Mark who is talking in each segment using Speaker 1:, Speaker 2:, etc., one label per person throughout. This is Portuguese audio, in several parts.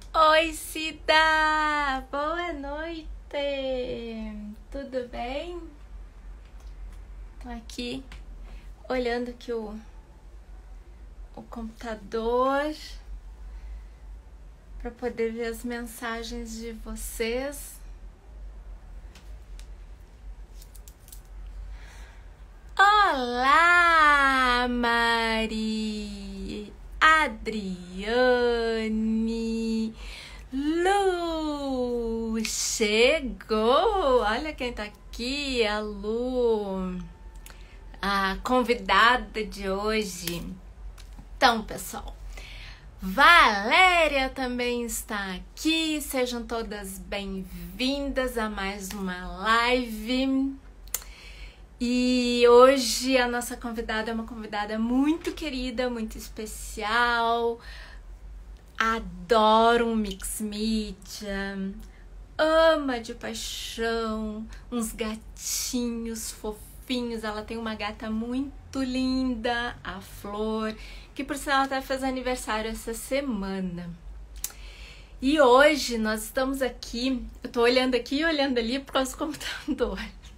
Speaker 1: Oi, Cida! Boa noite! Tudo bem? Tô aqui olhando aqui o computador para poder ver as mensagens de vocês. Olá, Mari, Adriane, Lu, chegou! Olha quem tá aqui, a Lu, a convidada de hoje. Então, pessoal, Valéria também está aqui. Sejam todas bem-vindas a mais uma live. E hoje a nossa convidada é uma convidada muito querida, muito especial. Adoro um mix media, ama de paixão uns gatinhos fofinhos. Ela tem uma gata muito linda, a Flor, que por sinal até fez aniversário essa semana. E hoje nós estamos aqui, eu tô olhando aqui e olhando ali por causa do computador.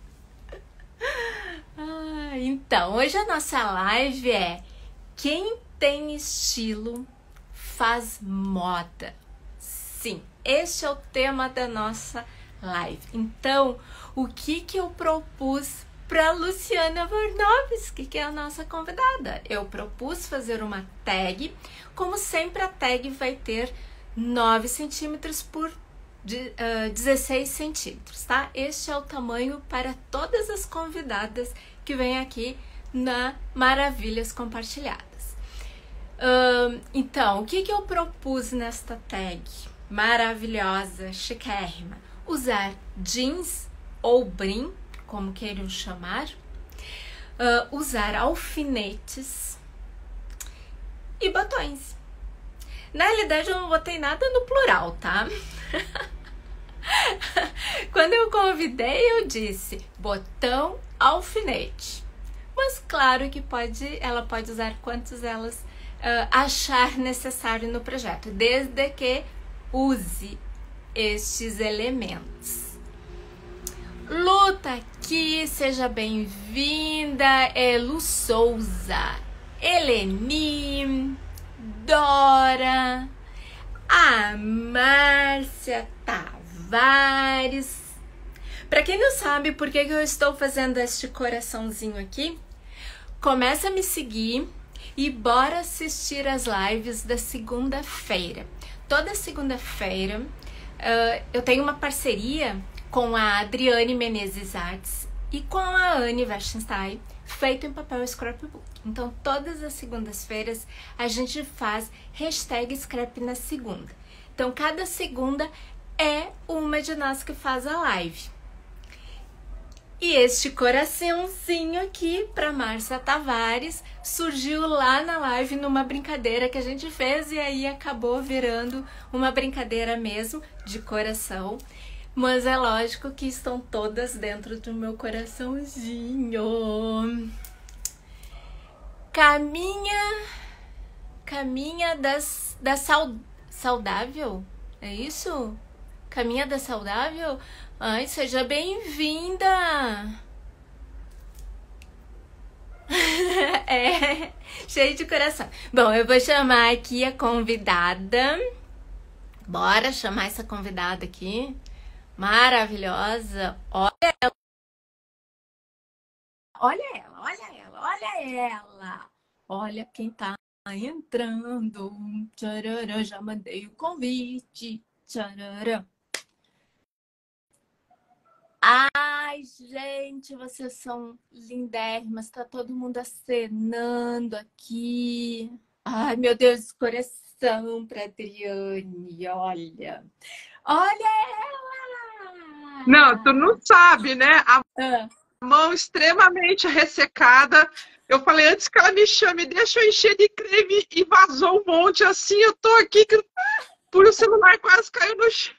Speaker 1: Então, hoje a nossa live é Quem tem estilo faz moda. Sim, este é o tema da nossa live. Então, o que eu propus para Luciana Vornovski, que é a nossa convidada? Eu propus fazer uma tag. Como sempre, a tag vai ter 9 centímetros por 16 centímetros, tá? Este é o tamanho para todas as convidadas que vêm aqui na Maravilhas Compartilhadas. Então, o que eu propus nesta tag maravilhosa, chiquérrima? Usar jeans ou brim, como queiram chamar, usar alfinetes e botões. Na realidade, eu não botei nada no plural, tá? Quando eu convidei, eu disse botão, alfinete. Mas claro que ela pode usar quantos elas achar necessário no projeto, desde que use estes elementos. Lu tá aqui, seja bem-vinda. É Lu Souza, Eleni, Dora, a Márcia Tavares. Para quem não sabe por que eu estou fazendo este coraçãozinho aqui, começa a me seguir e bora assistir as lives da segunda-feira. Toda segunda-feira eu tenho uma parceria com a Adriane Menezes Artes e com a Anne Westenstein, feito em papel scrapbook. Então, todas as segundas-feiras a gente faz hashtag scrap na segunda. Então, cada segunda é uma de nós que faz a live. E este coraçãozinho aqui para Márcia Tavares surgiu lá na live numa brincadeira que a gente fez e aí acabou virando uma brincadeira mesmo de coração. Mas é lógico que estão todas dentro do meu coraçãozinho. Caminha da saudável, é isso? Caminha da saudável? Ai, seja bem-vinda! É, cheio de coração. Bom, eu vou chamar aqui a convidada. Bora chamar essa convidada aqui. Maravilhosa. Olha ela. Olha ela, olha ela, olha ela. Olha quem tá entrando. Tcharará, já mandei o convite. Tcharará. Ai, gente, vocês são lindérrimas. Tá todo mundo acenando aqui. Ai, meu Deus, coração pra Adriane. Olha. Olha ela!
Speaker 2: Não, tu não sabe, né? A
Speaker 1: Ah.
Speaker 2: mão extremamente ressecada. Eu falei antes que ela me chame, deixa eu encher de creme e vazou um monte assim. Eu tô aqui, por o celular quase caiu no chão.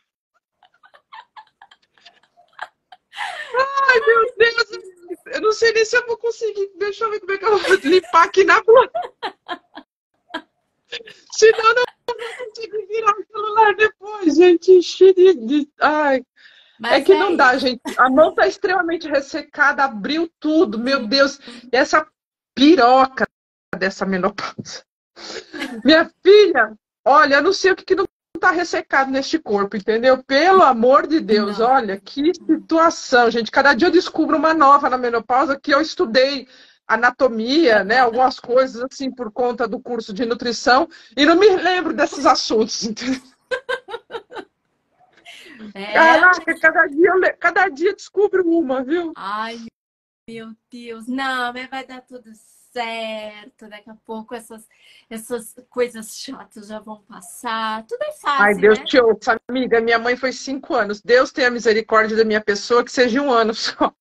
Speaker 2: Ai, meu Deus, eu não sei nem se eu vou conseguir. Deixa eu ver como é que eu vou limpar aqui na planta. Senão eu não vou conseguir virar o celular. depois, gente, enchi Ai, é
Speaker 1: Mas
Speaker 2: que
Speaker 1: é
Speaker 2: não dá,
Speaker 1: isso.
Speaker 2: gente. A mão tá extremamente ressecada, abriu tudo, meu Deus. E essa piroca dessa menopausa. Minha filha, olha, eu não sei o que não tá ressecado neste corpo, entendeu? Pelo amor de Deus,
Speaker 1: Não.
Speaker 2: olha, que situação, gente. Cada dia eu descubro uma nova na menopausa que eu estudei anatomia, né, algumas coisas assim por conta do curso de nutrição e não me lembro desses assuntos, entendeu?
Speaker 1: É,
Speaker 2: Caraca, cada dia descubro uma, viu?
Speaker 1: ai, meu Deus. Não, mas vai dar tudo certo. Daqui a pouco essas coisas chatas já vão passar. Tudo é
Speaker 2: Ai,
Speaker 1: fase,
Speaker 2: Deus
Speaker 1: né?
Speaker 2: te ouça, amiga. Minha mãe foi 5 anos. Deus tenha misericórdia da minha pessoa, que seja 1 ano só.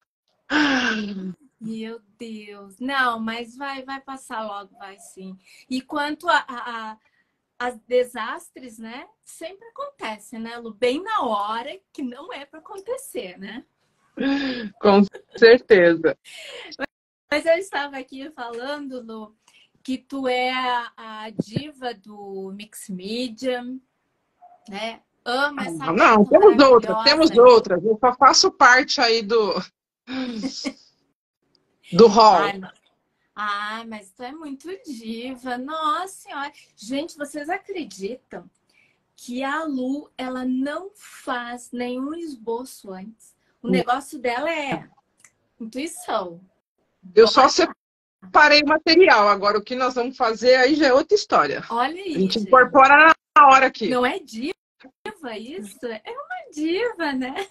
Speaker 1: Meu Deus. Não, mas vai passar logo, vai sim. E quanto a desastres, né? Sempre acontece, né, Lu? Bem na hora que não é para acontecer, né?
Speaker 2: Com certeza.
Speaker 1: Mas eu estava aqui falando, Lu, que tu é a diva do Mix Media, né? Ama essa
Speaker 2: Não,
Speaker 1: gata
Speaker 2: temos outras,
Speaker 1: maravilhosa
Speaker 2: temos
Speaker 1: aí.
Speaker 2: outras. Eu só faço parte aí do hall.
Speaker 1: Ai, mas tu é muito diva. Nossa senhora. Gente, vocês acreditam que a Lu, ela não faz nenhum esboço antes? O negócio dela é intuição.
Speaker 2: Eu só
Speaker 1: Bora.
Speaker 2: separei o material. Agora, o que nós vamos fazer aí já é outra história.
Speaker 1: Olha
Speaker 2: A
Speaker 1: aí,
Speaker 2: gente
Speaker 1: gente.
Speaker 2: incorpora na hora aqui.
Speaker 1: Não é diva isso? É uma diva, né?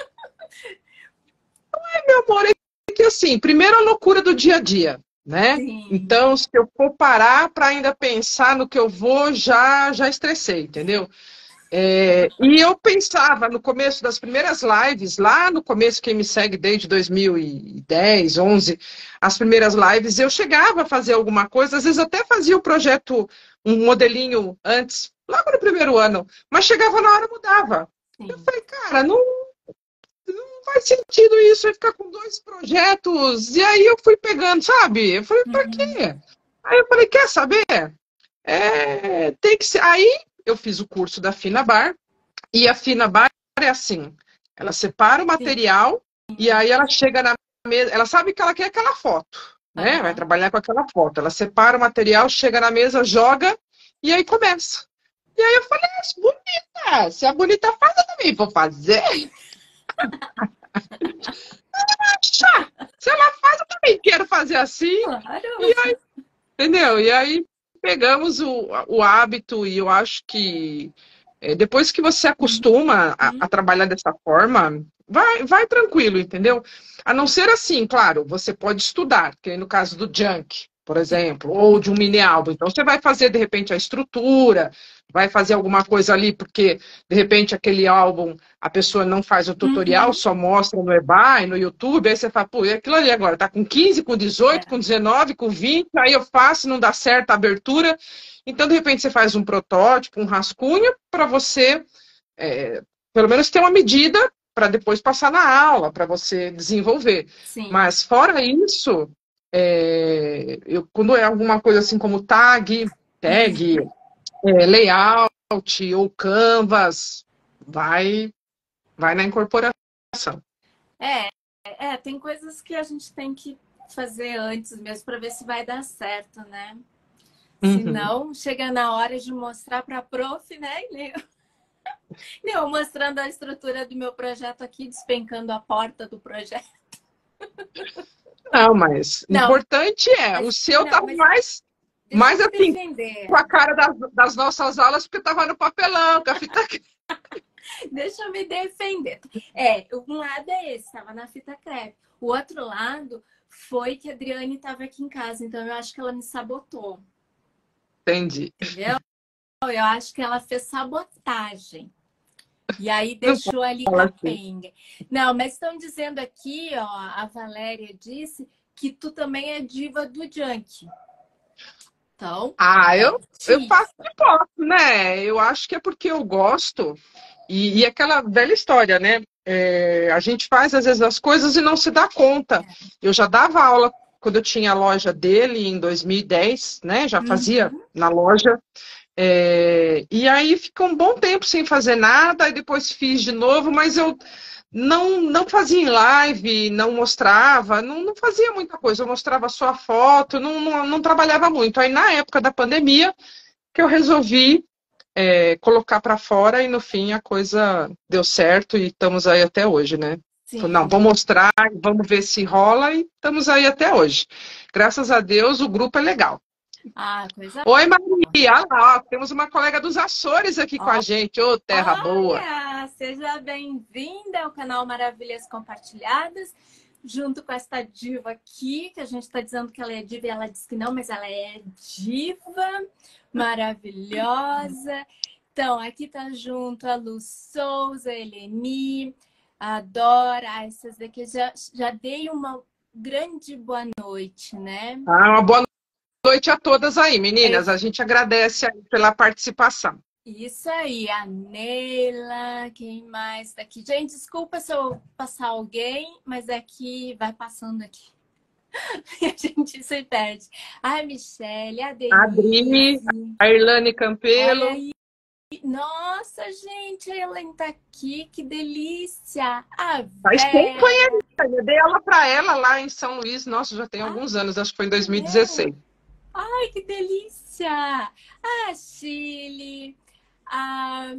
Speaker 2: Meu amor, é que assim, primeiro a loucura do dia a dia, né?
Speaker 1: Sim.
Speaker 2: Então, se eu for parar para ainda pensar no que eu vou, já estressei, entendeu? E eu pensava no começo das primeiras lives, lá no começo, quem me segue desde 2010, 11, as primeiras lives, eu chegava a fazer alguma coisa, às vezes até fazia o projeto, um modelinho antes, logo no primeiro ano, mas chegava na hora, mudava. Eu
Speaker 1: Sim.
Speaker 2: falei, cara, não faz sentido isso, eu ficar com 2 projetos, e aí eu fui pegando, sabe? Eu falei, pra
Speaker 1: Uhum.
Speaker 2: quê? Aí eu falei, quer saber? Tem que ser. Aí eu fiz o curso da Fina Bar, e a Fina Bar é assim, ela separa o
Speaker 1: Sim.
Speaker 2: material e aí ela chega na mesa, ela sabe que ela quer aquela foto, né? Vai
Speaker 1: Aham.
Speaker 2: trabalhar com aquela foto. Ela separa o material, chega na mesa, joga e aí começa. E aí eu falei, bonita, se a bonita faz, eu também vou fazer. Se ela faz, eu também quero fazer assim. E
Speaker 1: Claro.
Speaker 2: aí, entendeu? E aí pegamos o hábito e eu acho que depois que você acostuma a
Speaker 1: Uhum.
Speaker 2: trabalhar dessa forma, vai tranquilo, entendeu? A não ser assim, claro, você pode estudar, que no caso do Junk, por exemplo, ou de um mini álbum. Então, você vai fazer, de repente, a estrutura, vai fazer alguma coisa ali, porque, de repente, aquele álbum, a pessoa não faz o tutorial,
Speaker 1: Uhum.
Speaker 2: só mostra no eBay, no YouTube, aí você fala, pô, e aquilo ali agora? Tá com 15, com 18,
Speaker 1: É.
Speaker 2: com 19, com 20, aí eu faço, não dá certo a abertura. Então, de repente, você faz um protótipo, um rascunho, para você, pelo menos, ter uma medida para depois passar na aula, para você desenvolver.
Speaker 1: Sim.
Speaker 2: Mas, fora isso, quando é alguma coisa assim como tag,
Speaker 1: Uhum.
Speaker 2: layout ou canvas, vai na incorporação.
Speaker 1: Tem coisas que a gente tem que fazer antes mesmo para ver se vai dar certo, né? Se
Speaker 2: Uhum.
Speaker 1: não, chega na hora de mostrar para a prof, né? Eu mostrando a estrutura do meu projeto aqui, despencando a porta do projeto.
Speaker 2: Não, mas
Speaker 1: Não,
Speaker 2: importante o
Speaker 1: mas
Speaker 2: seu tá
Speaker 1: não, mas deixa eu
Speaker 2: mais
Speaker 1: me
Speaker 2: assim,
Speaker 1: defender.
Speaker 2: com a cara das nossas aulas, porque tava no papelão, com a fita.
Speaker 1: Deixa eu me defender. Um lado é esse, estava na fita crepe. O outro lado foi que a Adriane estava aqui em casa, então eu acho que ela me sabotou.
Speaker 2: Entendi.
Speaker 1: Entendeu? Eu acho que ela fez sabotagem. E aí
Speaker 2: Não
Speaker 1: deixou ali
Speaker 2: fala assim.
Speaker 1: capenga. Não, mas estão dizendo aqui, ó, a Valéria disse que tu também é diva do junk. Então,
Speaker 2: Eu faço
Speaker 1: diva.
Speaker 2: o que posso, né? Eu acho que é porque eu gosto. E aquela velha história, né? A gente faz, às vezes, as coisas e não se dá conta. Eu já dava aula quando eu tinha a loja dele, em 2010, né? Já fazia
Speaker 1: Uhum.
Speaker 2: na loja. E aí fica um bom tempo sem fazer nada, e depois fiz de novo, mas eu não fazia em live, não mostrava, não fazia muita coisa, eu mostrava só a foto, não trabalhava muito. Aí na época da pandemia que eu resolvi colocar para fora e no fim a coisa deu certo e estamos aí até hoje, né? Falei, não,
Speaker 1: Sim.
Speaker 2: vou mostrar, vamos ver se rola e estamos aí até hoje. Graças a Deus o grupo é legal.
Speaker 1: Ah, coisa
Speaker 2: Oi,
Speaker 1: boa.
Speaker 2: Maria, olha lá, ó, temos uma colega dos Açores aqui com a gente. Ô, terra boa.
Speaker 1: Olha, seja bem-vinda ao canal Maravilhas Compartilhadas, junto com esta diva aqui, que a gente está dizendo que ela é diva e ela diz que não, mas ela é diva, maravilhosa. Então, aqui tá junto a Lu Souza, a Eleni, a Dora, essas daqui já dei uma grande boa noite, né?
Speaker 2: Uma boa noite a todas aí, meninas. A gente agradece aí pela participação.
Speaker 1: Isso aí, a Neila, quem mais daqui? Gente, desculpa se eu passar alguém, mas é que vai passando aqui. E a gente se perde. A Michelle, a
Speaker 2: Adri,
Speaker 1: Denise.
Speaker 2: a Irlane Campelo.
Speaker 1: Olha aí. Nossa, gente, a Ellen tá aqui, que delícia. A
Speaker 2: Faz tempo
Speaker 1: Vera.
Speaker 2: aí, eu dei aula para ela lá em São Luís. Nossa, já tem alguns anos, acho que foi em 2016.
Speaker 1: Ai, que delícia. A Chile, a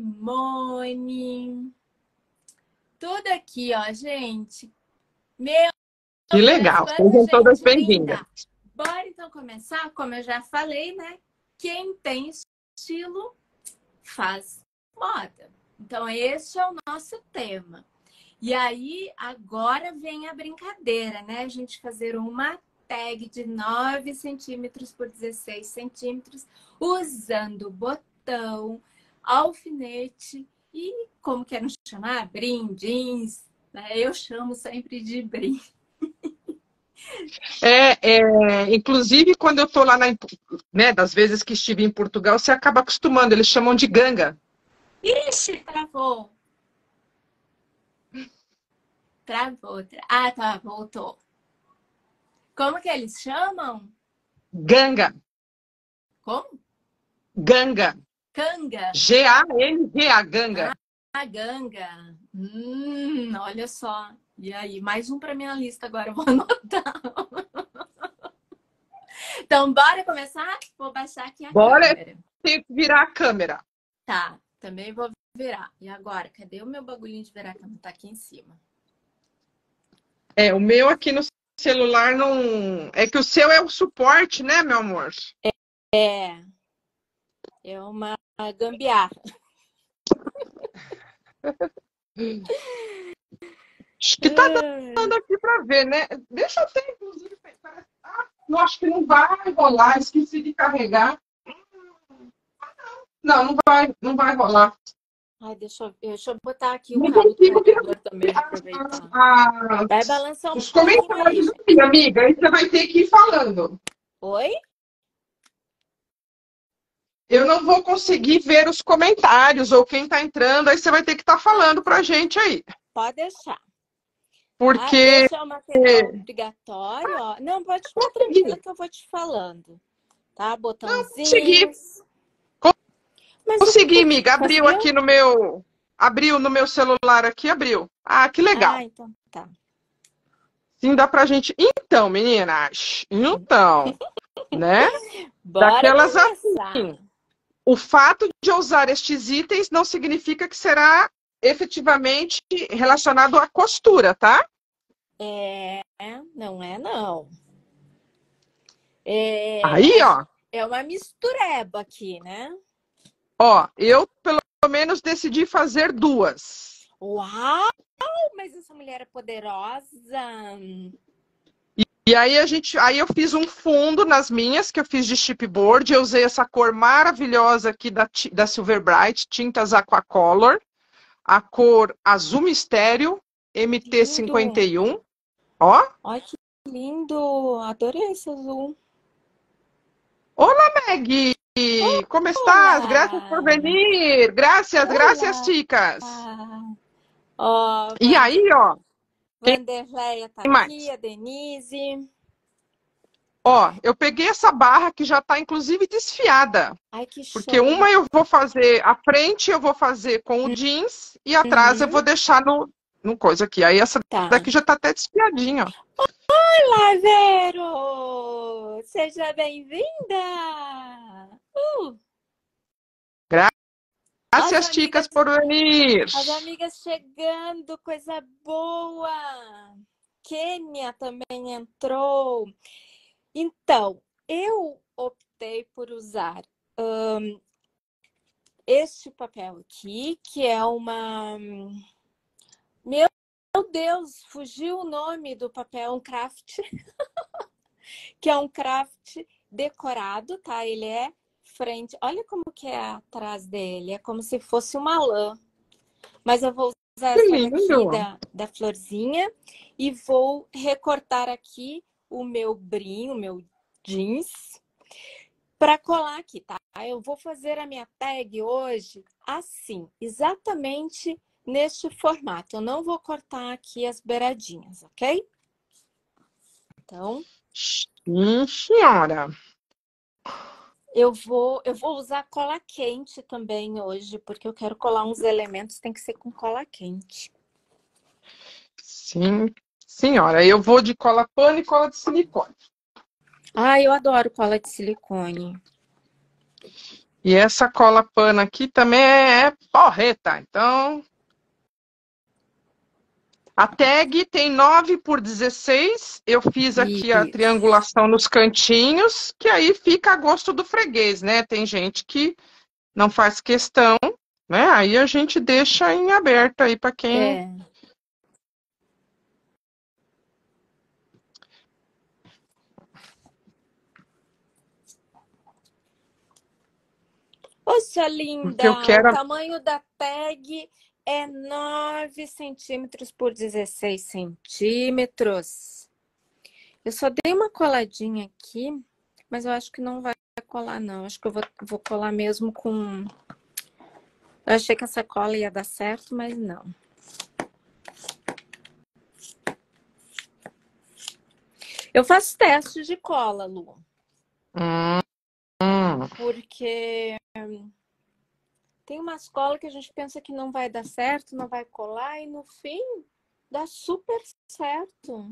Speaker 1: Simone. Tudo aqui, ó, gente. Meu
Speaker 2: Que
Speaker 1: Deus,
Speaker 2: legal,
Speaker 1: quanta
Speaker 2: sejam todas
Speaker 1: gente
Speaker 2: bem-vindas.
Speaker 1: linda. Bora então começar? Como eu já falei, né? Quem tem estilo faz moda. Então, esse é o nosso tema. E aí, agora vem a brincadeira, né? A gente fazer uma tag de 9 centímetros por 16 centímetros, usando botão, alfinete e, como querem chamar, brindins, né? Eu chamo sempre de brim.
Speaker 2: Inclusive, quando eu estou lá, né, das vezes que estive em Portugal, você acaba acostumando, eles chamam de ganga.
Speaker 1: Ixi, travou. Travou. Ah, tá, voltou. Como que eles chamam?
Speaker 2: Ganga.
Speaker 1: Como?
Speaker 2: Ganga.
Speaker 1: Canga.
Speaker 2: G-A-N-G-A, ganga.
Speaker 1: Ah, ganga. Olha só. E aí, mais um para minha lista agora, eu vou anotar. Então, bora começar? Vou baixar aqui a câmera.
Speaker 2: Tem que virar a câmera.
Speaker 1: Tá, também vou virar. E agora, cadê o meu bagulhinho de virar a câmera? Tá aqui em cima.
Speaker 2: O meu aqui no celular não... É que o seu é o suporte, né, meu amor?
Speaker 1: É uma gambiarra.
Speaker 2: Acho que tá dando aqui para ver, né? Deixa eu ter, inclusive, eu acho que não vai rolar, esqueci de carregar. Não vai rolar.
Speaker 1: Ai, deixa eu botar aqui o cabo do computador também, aproveitar. Vai balançar
Speaker 2: os comentários aqui, amiga, aí você vai ter que ir falando.
Speaker 1: Oi?
Speaker 2: Eu não vou conseguir ver os comentários ou quem tá entrando, aí você vai ter que estar falando pra gente aí.
Speaker 1: Pode deixar.
Speaker 2: Porque...
Speaker 1: Esse é o material obrigatório, ó. Não, pode ficar tranquila que eu vou te falando. Tá? Botãozinho.
Speaker 2: Consegui, amiga. Abriu aqui no meu... Abriu no meu celular aqui, abriu. Ah, que legal.
Speaker 1: Ah, então tá.
Speaker 2: Sim, dá pra gente... Então, meninas. Então, né?
Speaker 1: Bora
Speaker 2: Daquelas
Speaker 1: começar.
Speaker 2: assim. O fato de eu usar estes itens não significa que será efetivamente relacionado à costura, tá?
Speaker 1: Não é não.
Speaker 2: Aí, ó.
Speaker 1: É uma mistureba aqui, né?
Speaker 2: Ó, eu pelo menos decidi fazer 2.
Speaker 1: Uau! Mas essa mulher é poderosa.
Speaker 2: E aí eu fiz um fundo nas minhas, que eu fiz de chipboard. Eu usei essa cor maravilhosa aqui da Silver Bright, tintas Aquacolor. A cor azul mistério, MT51. Ó.
Speaker 1: Olha que lindo. Adorei esse azul.
Speaker 2: Olá, Maggie. Como estás? Graças por venir. Graças, chicas. E aí, ó.
Speaker 1: Vanderleia tá aqui, a Denise.
Speaker 2: Ó, eu peguei essa barra que já tá inclusive desfiada.
Speaker 1: Ai, que
Speaker 2: Porque
Speaker 1: show.
Speaker 2: uma eu vou fazer, a frente eu vou fazer com o jeans e atrás eu
Speaker 1: Uhum,
Speaker 2: vou deixar no coisa aqui. Aí essa
Speaker 1: tá.
Speaker 2: daqui já tá até desfiadinha, ó.
Speaker 1: Olá, Vero! Seja bem-vinda! Uh, as
Speaker 2: Graças, chicas,
Speaker 1: amigas,
Speaker 2: por venir.
Speaker 1: as amigas chegando, coisa boa! Kênia também entrou. Então, eu optei por usar este papel aqui, que é uma... Meu Deus, fugiu o nome do papel, um craft, que é um craft decorado, tá? Ele é frente. Olha como que é atrás dele, é como se fosse uma lã. Mas eu vou usar
Speaker 2: Que
Speaker 1: essa
Speaker 2: lindo.
Speaker 1: daqui da florzinha e vou recortar aqui o meu brim, o meu jeans, para colar aqui, tá? Eu vou fazer a minha tag hoje assim, exatamente neste formato. Eu não vou cortar aqui as beiradinhas, ok? Então,
Speaker 2: Sim, senhora.
Speaker 1: eu vou usar cola quente também hoje, porque eu quero colar uns elementos, tem que ser com cola quente.
Speaker 2: Sim, senhora. Eu vou de cola pano e cola de silicone.
Speaker 1: Ah, eu adoro cola de silicone.
Speaker 2: E essa cola pano aqui também é porreta. Então, a tag tem 9 por 16. Eu fiz aqui a
Speaker 1: Isso.
Speaker 2: triangulação nos cantinhos, que aí fica a gosto do freguês, né? Tem gente que não faz questão, né? Aí a gente deixa em aberto aí para quem.
Speaker 1: É. Poxa,
Speaker 2: Porque eu
Speaker 1: linda! O
Speaker 2: quero.
Speaker 1: tamanho da tag é 9 centímetros por 16 centímetros. Eu só dei uma coladinha aqui, mas eu acho que não vai colar, não. Acho que eu vou colar mesmo com... Eu achei que essa cola ia dar certo, mas não. Eu faço testes de cola, Lu.
Speaker 2: Hum,
Speaker 1: Porque tem umas colas que a gente pensa que não vai dar certo, não vai colar, e no fim dá super certo.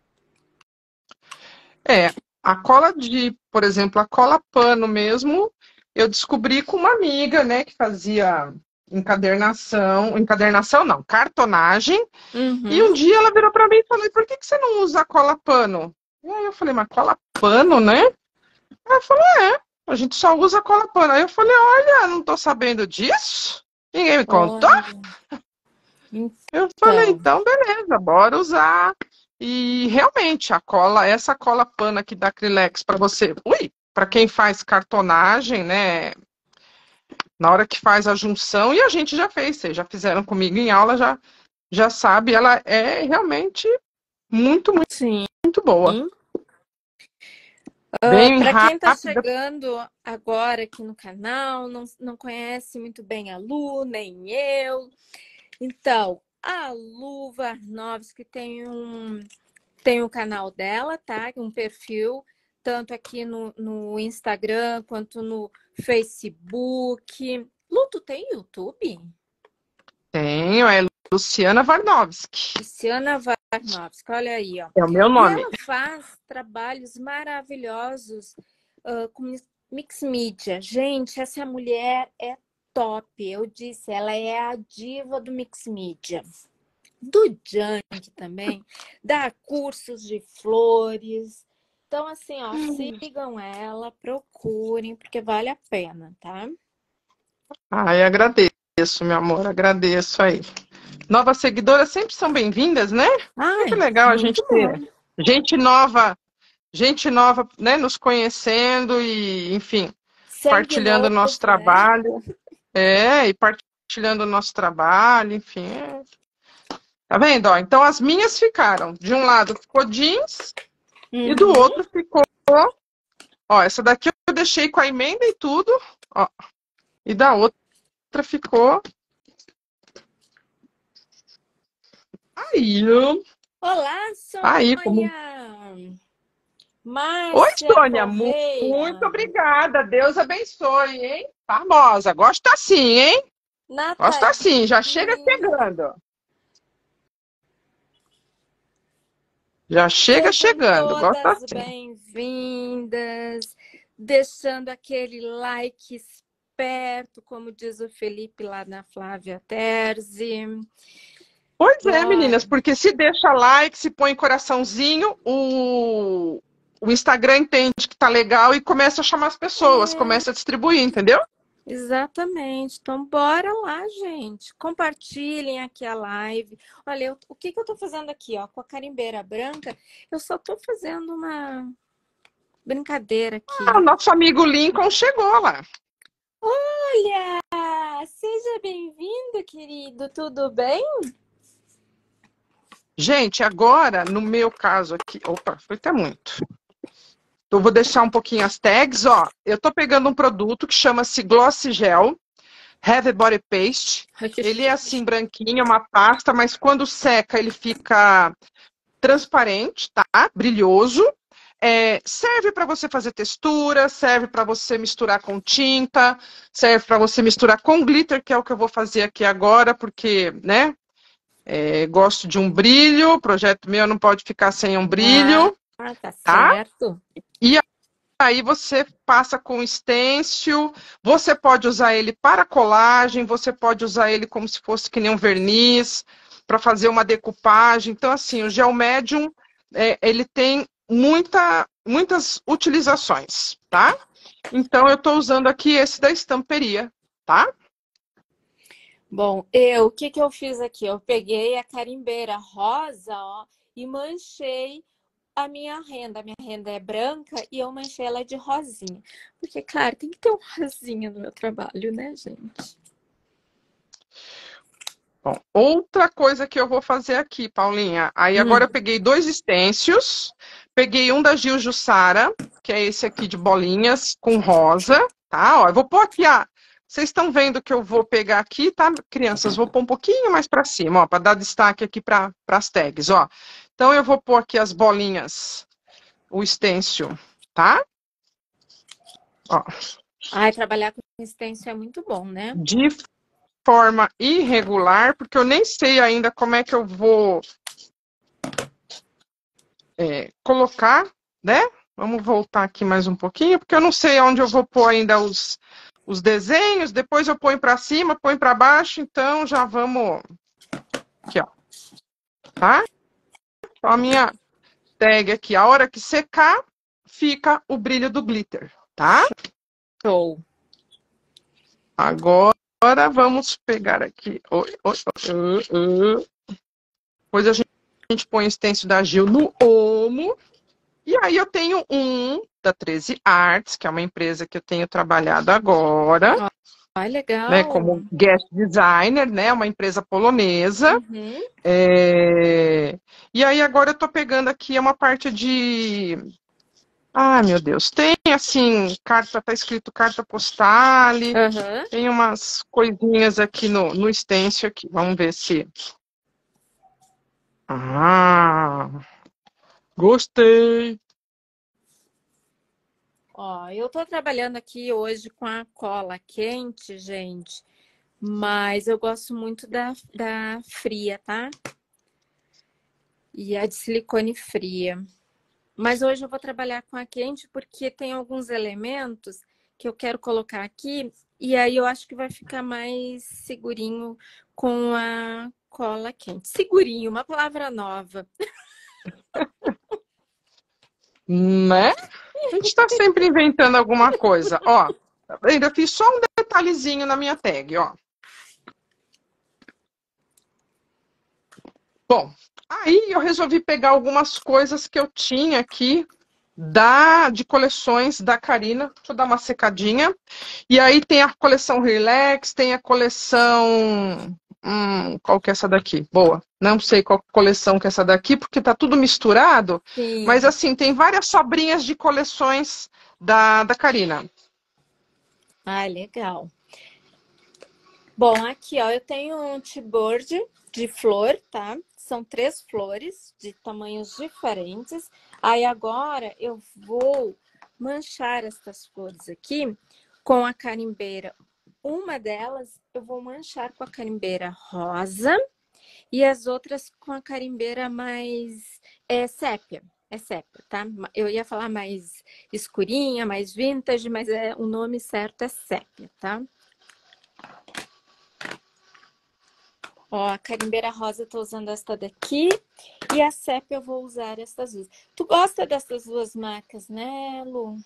Speaker 2: a cola de, por exemplo, a cola pano mesmo, eu descobri com uma amiga, né, que fazia encadernação não, cartonagem, e
Speaker 1: Uhum.
Speaker 2: um dia ela virou para mim e falou, por que que você não usa cola pano? E aí eu falei, mas cola pano, né? Ela falou, a gente só usa cola pano. Aí eu falei, olha, não tô sabendo disso, ninguém me contou.
Speaker 1: Olha,
Speaker 2: Eu falei,
Speaker 1: então.
Speaker 2: então beleza, bora usar. E realmente, essa cola pano aqui da Acrylex para você, para quem faz cartonagem, né? Na hora que faz a junção, e a gente já fez, vocês já fizeram comigo em aula, já sabe, ela é realmente muito, muito,
Speaker 1: Sim.
Speaker 2: muito boa. Bem
Speaker 1: Para quem está
Speaker 2: rápida.
Speaker 1: chegando agora aqui no canal, não conhece muito bem a Lu, nem eu. Então, a Lu Varnovski tem um canal dela, tá? Um perfil, tanto aqui no Instagram quanto no Facebook. Lu, tu tem YouTube?
Speaker 2: Tenho, é Luciana Varnovski.
Speaker 1: Luciana Varnovski, olha aí, ó.
Speaker 2: É o meu
Speaker 1: E
Speaker 2: nome.
Speaker 1: ela faz trabalhos maravilhosos com mix media. Gente, essa mulher é top. Eu disse, ela é a diva do mix media. Do Junk também, dá cursos de flores. Então, assim, ó, sigam ela, procurem, porque vale a pena, tá?
Speaker 2: Ai, agradeço, meu amor, agradeço aí. Novas seguidoras sempre são bem-vindas, né? Sempre
Speaker 1: Ai,
Speaker 2: legal a
Speaker 1: muito
Speaker 2: gente ter
Speaker 1: bom.
Speaker 2: gente nova, né, nos conhecendo e, enfim,
Speaker 1: Sangue
Speaker 2: partilhando o nosso
Speaker 1: novo, né?
Speaker 2: trabalho. E partilhando o nosso trabalho, enfim. Tá vendo? Ó, então as minhas ficaram. De um lado ficou jeans e do
Speaker 1: Uhum.
Speaker 2: outro ficou. Ó, essa daqui eu deixei com a emenda e tudo. Ó, e da outra ficou. Aí,
Speaker 1: Olá,
Speaker 2: aí, como.
Speaker 1: Sônia!
Speaker 2: Oi,
Speaker 1: Márcia
Speaker 2: Sônia, muito
Speaker 1: Correia.
Speaker 2: obrigada. Deus abençoe, hein? Famosa. Gosto assim, hein? Gosto
Speaker 1: Nathalie.
Speaker 2: assim. Já chega chegando. Já chega
Speaker 1: Sejam
Speaker 2: chegando. Gosto
Speaker 1: todas
Speaker 2: assim.
Speaker 1: bem-vindas, deixando aquele like esperto, como diz o Felipe lá na Flávia Terzi.
Speaker 2: Pois é,
Speaker 1: Bora.
Speaker 2: meninas, porque se deixa like, se põe coraçãozinho, o Instagram entende que tá legal e começa a chamar as pessoas, começa a distribuir, entendeu?
Speaker 1: Exatamente. Então, bora lá, gente. Compartilhem aqui a live. Olha, o que que eu tô fazendo aqui, ó, com a carimbeira branca? Eu só tô fazendo uma brincadeira
Speaker 2: Ah, o
Speaker 1: aqui.
Speaker 2: nosso amigo Lincoln chegou lá.
Speaker 1: Olha, seja bem-vindo, querido. Tudo bem?
Speaker 2: Gente, agora, no meu caso aqui... Opa, foi até muito. Eu vou deixar um pouquinho as tags, ó. Eu tô pegando um produto que chama-se Gloss Gel Heavy Body Paste.
Speaker 1: Ai, que
Speaker 2: Ele é
Speaker 1: chique.
Speaker 2: assim, branquinho, é uma pasta, mas quando seca ele fica transparente, tá? Brilhoso. Serve para você fazer textura, serve para você misturar com tinta, serve para você misturar com glitter, que é o que eu vou fazer aqui agora, porque, né? Gosto de um brilho, o projeto meu não pode ficar sem um brilho,
Speaker 1: Tá
Speaker 2: tá?
Speaker 1: certo.
Speaker 2: E aí você passa com stencil, você pode usar ele para colagem, você pode usar ele como se fosse que nem um verniz, para fazer uma decupagem. Então, assim, o gel medium, ele tem muitas utilizações, tá? Então, eu estou usando aqui esse da Estamperia, tá?
Speaker 1: Bom, o que que eu fiz aqui? Eu peguei a carimbeira rosa, ó, e manchei a minha renda. A minha renda é branca e eu manchei ela de rosinha. Porque, claro, tem que ter um rosinha no meu trabalho, né, gente?
Speaker 2: Bom, outra coisa que eu vou fazer aqui, Paulinha. Aí agora eu peguei 2 stencils, peguei um da Gil Jussara, que é esse aqui de bolinhas com rosa, tá? Ó, eu vou pôr aqui, vocês estão vendo que eu vou pegar aqui, tá, crianças? Vou pôr um pouquinho mais para cima, ó, para dar destaque aqui para as tags, ó. Então eu vou pôr aqui as bolinhas, o stencil, tá? Ó,
Speaker 1: Ai, trabalhar com stencil é muito bom, né?
Speaker 2: de forma irregular, porque eu nem sei ainda como é que eu vou colocar, né? Vamos voltar aqui mais um pouquinho, porque eu não sei onde eu vou pôr ainda os desenhos, depois eu ponho para cima, ponho para baixo, então já vamos aqui, ó. Tá? Então a minha tag aqui, a hora que secar, fica o brilho do glitter, tá?
Speaker 1: Show.
Speaker 2: Agora vamos pegar aqui. Depois a gente põe o stencil da Gil no omo. E aí eu tenho um da 13 Arts, que é uma empresa que eu tenho trabalhado agora,
Speaker 1: Ai,
Speaker 2: né,
Speaker 1: legal.
Speaker 2: como guest designer, né, uma empresa polonesa.
Speaker 1: Uhum.
Speaker 2: E aí agora eu tô pegando aqui uma parte de... Ah, meu Deus, tem assim, carta, tá escrito carta postale,
Speaker 1: Uhum.
Speaker 2: tem umas coisinhas aqui no stencil aqui. Vamos ver se... Ah, gostei!
Speaker 1: Ó, eu tô trabalhando aqui hoje com a cola quente, gente, mas eu gosto muito da fria, tá? E a de silicone fria. Mas hoje eu vou trabalhar com a quente porque tem alguns elementos que eu quero colocar aqui e aí eu acho que vai ficar mais segurinho com a cola quente. Segurinho, uma palavra nova.
Speaker 2: Né? A gente está sempre inventando alguma coisa. Ó, ainda fiz só um detalhezinho na minha tag, ó. Bom, aí eu resolvi pegar algumas coisas que eu tinha aqui de coleções da Carina. Deixa eu dar uma secadinha. E aí tem a coleção Relax, tem a coleção... qual que é essa daqui? Boa. Não sei qual coleção que é essa daqui, porque tá tudo misturado.
Speaker 1: Sim.
Speaker 2: Mas assim, tem várias sobrinhas de coleções da Carina.
Speaker 1: Ah, legal. Bom, aqui, ó, eu tenho um t-bird de flor, tá? São 3 flores de tamanhos diferentes. Aí agora eu vou manchar essas flores aqui com a carimbeira. Uma delas eu vou manchar com a carimbeira rosa e as outras com a carimbeira mais sépia. É sépia, tá? Eu ia falar mais escurinha, mais vintage, mas o nome certo é sépia, tá? Ó, a carimbeira rosa eu tô usando esta daqui e a sépia eu vou usar essas duas. Tu gosta dessas duas marcas, né, Lu?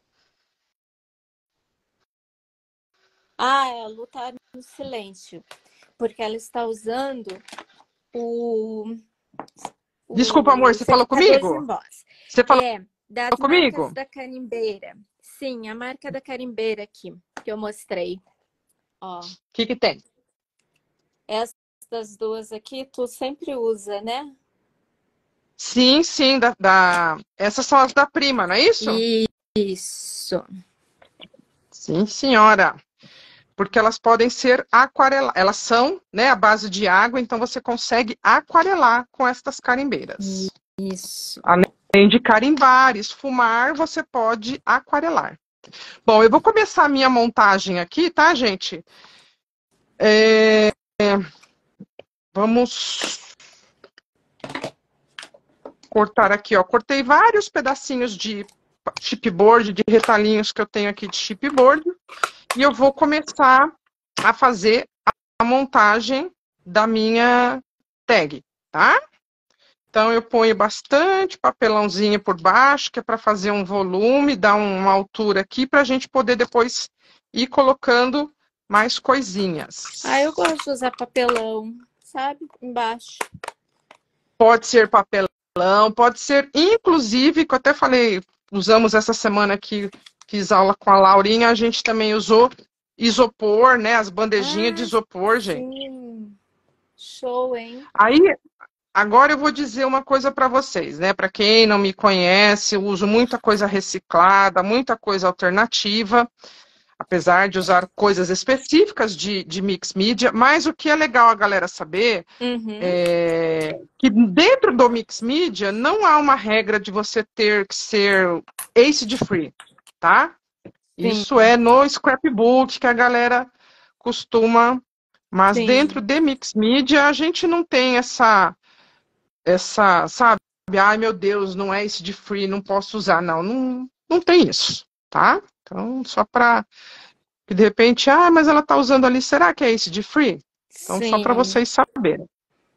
Speaker 1: A Lu tá no silêncio, porque ela está usando o
Speaker 2: Desculpa, amor, você falou
Speaker 1: secador de
Speaker 2: comigo?
Speaker 1: emboss.
Speaker 2: Você falou
Speaker 1: Das marcas
Speaker 2: comigo?
Speaker 1: da carimbeira. Sim, a marca da carimbeira aqui, que eu mostrei. Ó,
Speaker 2: O que que tem?
Speaker 1: essas duas aqui tu sempre usa, né?
Speaker 2: Sim, sim, essas são as da prima, não é isso?
Speaker 1: Isso.
Speaker 2: Sim, senhora. Porque elas podem ser aquareladas. Elas são, né, à base de água, então você consegue aquarelar com estas carimbeiras.
Speaker 1: Isso.
Speaker 2: Além de carimbar, esfumar, você pode aquarelar. Bom, eu vou começar a minha montagem aqui, tá, gente? Vamos cortar aqui, ó. Cortei vários pedacinhos de chipboard, de retalhinhos que eu tenho aqui de chipboard. E eu vou começar a fazer a montagem da minha tag, tá? Então, eu ponho bastante papelãozinho por baixo, que é para fazer um volume, dar uma altura aqui, para a gente poder depois ir colocando mais coisinhas.
Speaker 1: Ah, eu gosto de usar papelão, sabe? Embaixo.
Speaker 2: Pode ser papelão, pode ser, inclusive, que eu até falei, usamos essa semana que fiz aula com a Laurinha, a gente também usou isopor, né? As bandejinhas de isopor, gente.
Speaker 1: Sim. Show, hein?
Speaker 2: Aí, agora eu vou dizer uma coisa para vocês, né? Para quem não me conhece, eu uso muita coisa reciclada, muita coisa alternativa, apesar de usar coisas específicas de mix media, mas o que é legal a galera saber é que dentro do mix media não há uma regra de você ter que ser acid free, tá?
Speaker 1: Sim.
Speaker 2: Isso é no scrapbook que a galera costuma, mas
Speaker 1: Sim.
Speaker 2: dentro de mix media a gente não tem essa, sabe? Ai, meu Deus, não é esse de free, não posso usar. Não tem isso, tá? Então, só para que de repente, mas ela tá usando ali, será que é esse de free? Então, só para
Speaker 1: Sim.
Speaker 2: vocês saberem.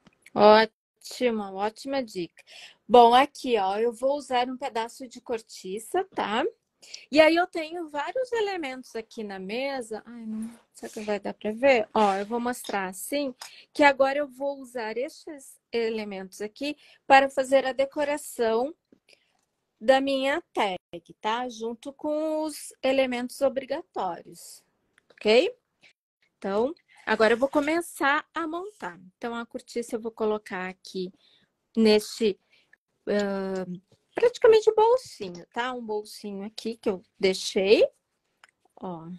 Speaker 1: Ótima dica. Bom, aqui, ó, eu vou usar um pedaço de cortiça, tá? E aí eu tenho vários elementos aqui na mesa. Ai, não, será que vai dar para ver? Ó, eu vou mostrar assim, que agora eu vou usar estes elementos aqui para fazer a decoração da minha tag, tá? Junto com os elementos obrigatórios, ok? Então, agora eu vou começar a montar. Então, a cortiça eu vou colocar aqui neste praticamente bolsinho, tá? Um bolsinho aqui que eu deixei, ó.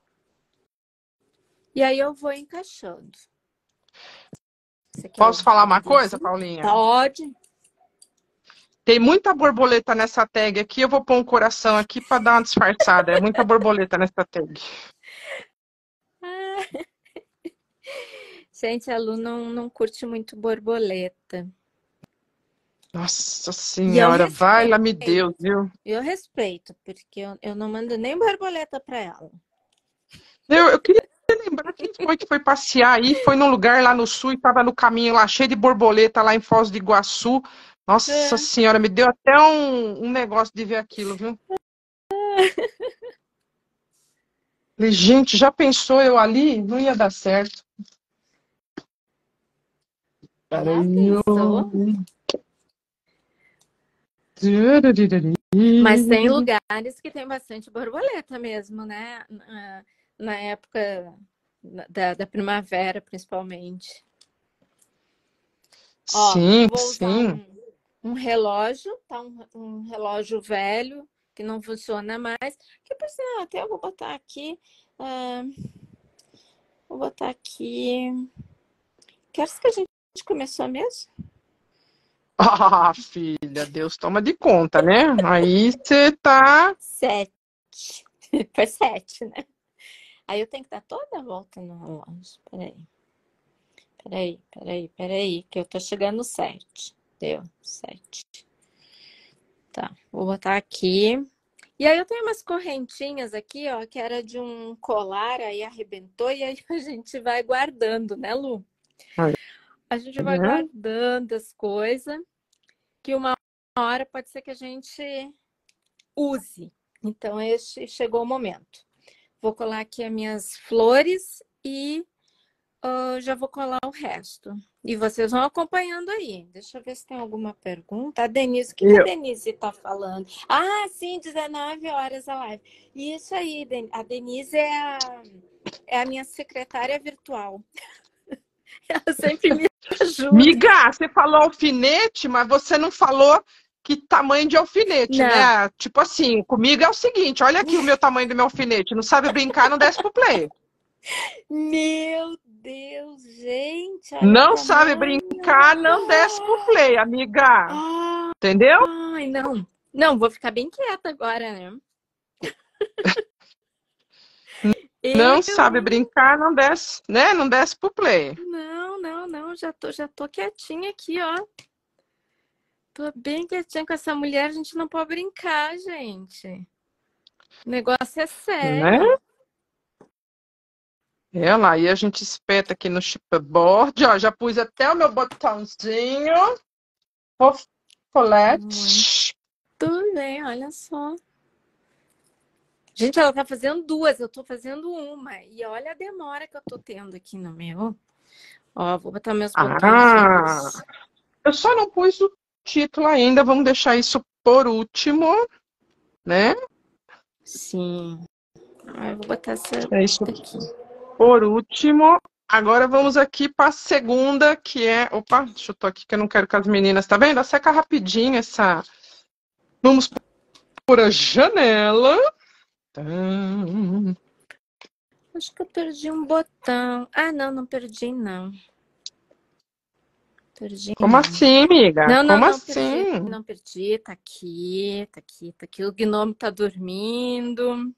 Speaker 1: E aí eu vou encaixando.
Speaker 2: Posso falar uma coisa, Paulinha?
Speaker 1: Pode.
Speaker 2: Tem muita borboleta nessa tag aqui, eu vou pôr um coração aqui para dar uma disfarçada. É muita borboleta nessa tag.
Speaker 1: Gente, a Lu não curte muito borboleta.
Speaker 2: Nossa senhora, vai lá, me Deus, viu?
Speaker 1: Eu respeito, porque eu não mando nem borboleta para ela.
Speaker 2: Eu queria lembrar quem foi que foi passear aí, foi num lugar lá no sul e estava no caminho lá, cheio de borboleta lá em Foz do Iguaçu. Nossa senhora, me deu até um negócio de ver aquilo, viu? Gente, já pensou eu ali? Não ia dar certo.
Speaker 1: Mas tem lugares que tem bastante borboleta mesmo, né? Na época da primavera, principalmente. Ó,
Speaker 2: sim,
Speaker 1: vou usar
Speaker 2: sim.
Speaker 1: um relógio, tá? Um relógio velho que não funciona mais. Que por sinal, até eu vou botar aqui. Vou botar aqui. Que horas que a gente começou mesmo?
Speaker 2: Ah, filha, Deus toma de conta, né? Aí você tá.
Speaker 1: 7. Foi 7, né? Aí eu tenho que dar toda a volta no relógio. Peraí, que eu tô chegando no 7. Deu, 7. Tá, vou botar aqui. E aí eu tenho umas correntinhas aqui, ó, que era de um colar, aí arrebentou, e aí a gente vai guardando, né, Lu? A gente vai
Speaker 2: Né?
Speaker 1: guardando as coisas, que uma hora pode ser que a gente use. Então, este chegou o momento. Vou colar aqui as minhas flores e já vou colar o resto. E vocês vão acompanhando aí. Deixa eu ver se tem alguma pergunta. A Denise, o que a Denise está falando? Ah, sim, 19 horas a live. Isso aí, a Denise é a minha secretária virtual. Ela sempre me ajuda.
Speaker 2: Miga, você falou alfinete, mas você não falou que tamanho de alfinete,
Speaker 1: Não.
Speaker 2: né? Tipo assim, comigo é o seguinte, olha aqui o meu tamanho do meu alfinete. Não sabe brincar, não desce pro play.
Speaker 1: Meu Deus, gente, olha
Speaker 2: Não
Speaker 1: o
Speaker 2: sabe
Speaker 1: tamanho.
Speaker 2: brincar, não desce pro play, amiga. Entendeu?
Speaker 1: Ai, não. Não, vou ficar bem quieta agora, né?
Speaker 2: Não sabe brincar, não desce, né? Não desce pro play.
Speaker 1: Não, já tô quietinha aqui, ó. Tô bem quietinha com essa mulher, a gente não pode brincar, gente. O negócio é sério.
Speaker 2: Né? Ela, aí a gente espeta aqui no chipboard, ó, já pus até o meu botãozinho. Colete.
Speaker 1: Tudo bem, olha só. Gente, ela tá fazendo 2, eu tô fazendo uma. E olha a demora que eu tô tendo aqui no meu. Ó, vou botar meus botões.
Speaker 2: Eu só não pus o título ainda, vamos deixar isso por último, né?
Speaker 1: Sim. Eu vou botar essa
Speaker 2: isso
Speaker 1: aqui.
Speaker 2: Por último, agora vamos aqui para a segunda, que é... Opa, deixa eu tô aqui que eu não quero que as meninas... Tá vendo? Seca rapidinho essa... Vamos por a janela.
Speaker 1: Acho que eu perdi um botão. Ah, não perdi, não.
Speaker 2: Como assim, amiga?
Speaker 1: Não,
Speaker 2: assim?
Speaker 1: Não perdi. Tá aqui. O gnomo tá dormindo.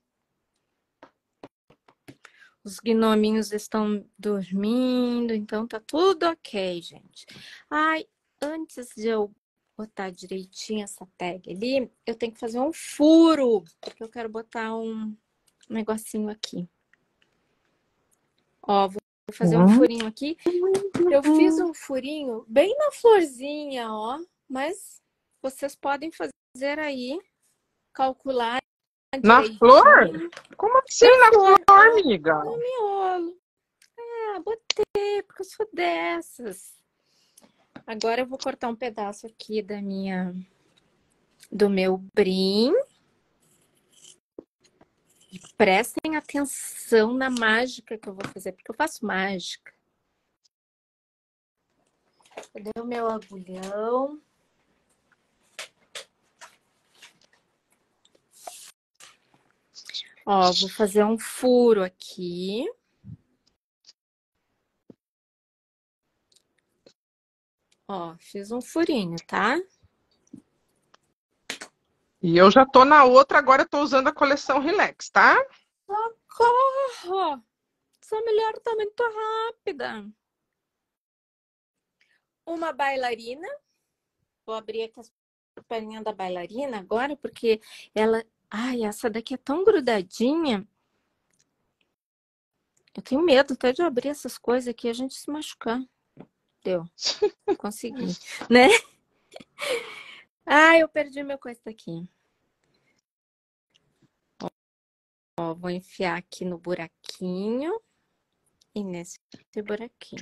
Speaker 1: Os gnominhos estão dormindo, então tá tudo ok, gente. Ai, antes de eu botar direitinho essa tag ali, eu tenho que fazer um furo, porque eu quero botar um negocinho aqui. Ó, vou fazer um furinho aqui. Eu fiz um furinho bem na florzinha, ó, mas vocês podem fazer aí, calcular
Speaker 2: na
Speaker 1: direitinho.
Speaker 2: flor? Como assim na flor, amiga?
Speaker 1: No miolo. Botei, porque eu sou dessas. Agora eu vou cortar um pedaço aqui do meu brim. E prestem atenção na mágica que eu vou fazer, porque eu faço mágica. Cadê o meu agulhão? Ó, vou fazer um furo aqui. Ó, fiz um furinho, tá?
Speaker 2: E eu já tô na outra, agora eu tô usando a coleção Relax, tá?
Speaker 1: Socorro! Essa mulher tá muito rápida. Uma bailarina. Vou abrir aqui as perninhas da bailarina agora, porque ela... Ai, essa daqui é tão grudadinha. Eu tenho medo até de abrir essas coisas aqui e a gente se machucar. Deu. Consegui. Né? Ah, eu perdi meu coisa aqui. Ó, vou enfiar aqui no buraquinho. E nesse buraquinho.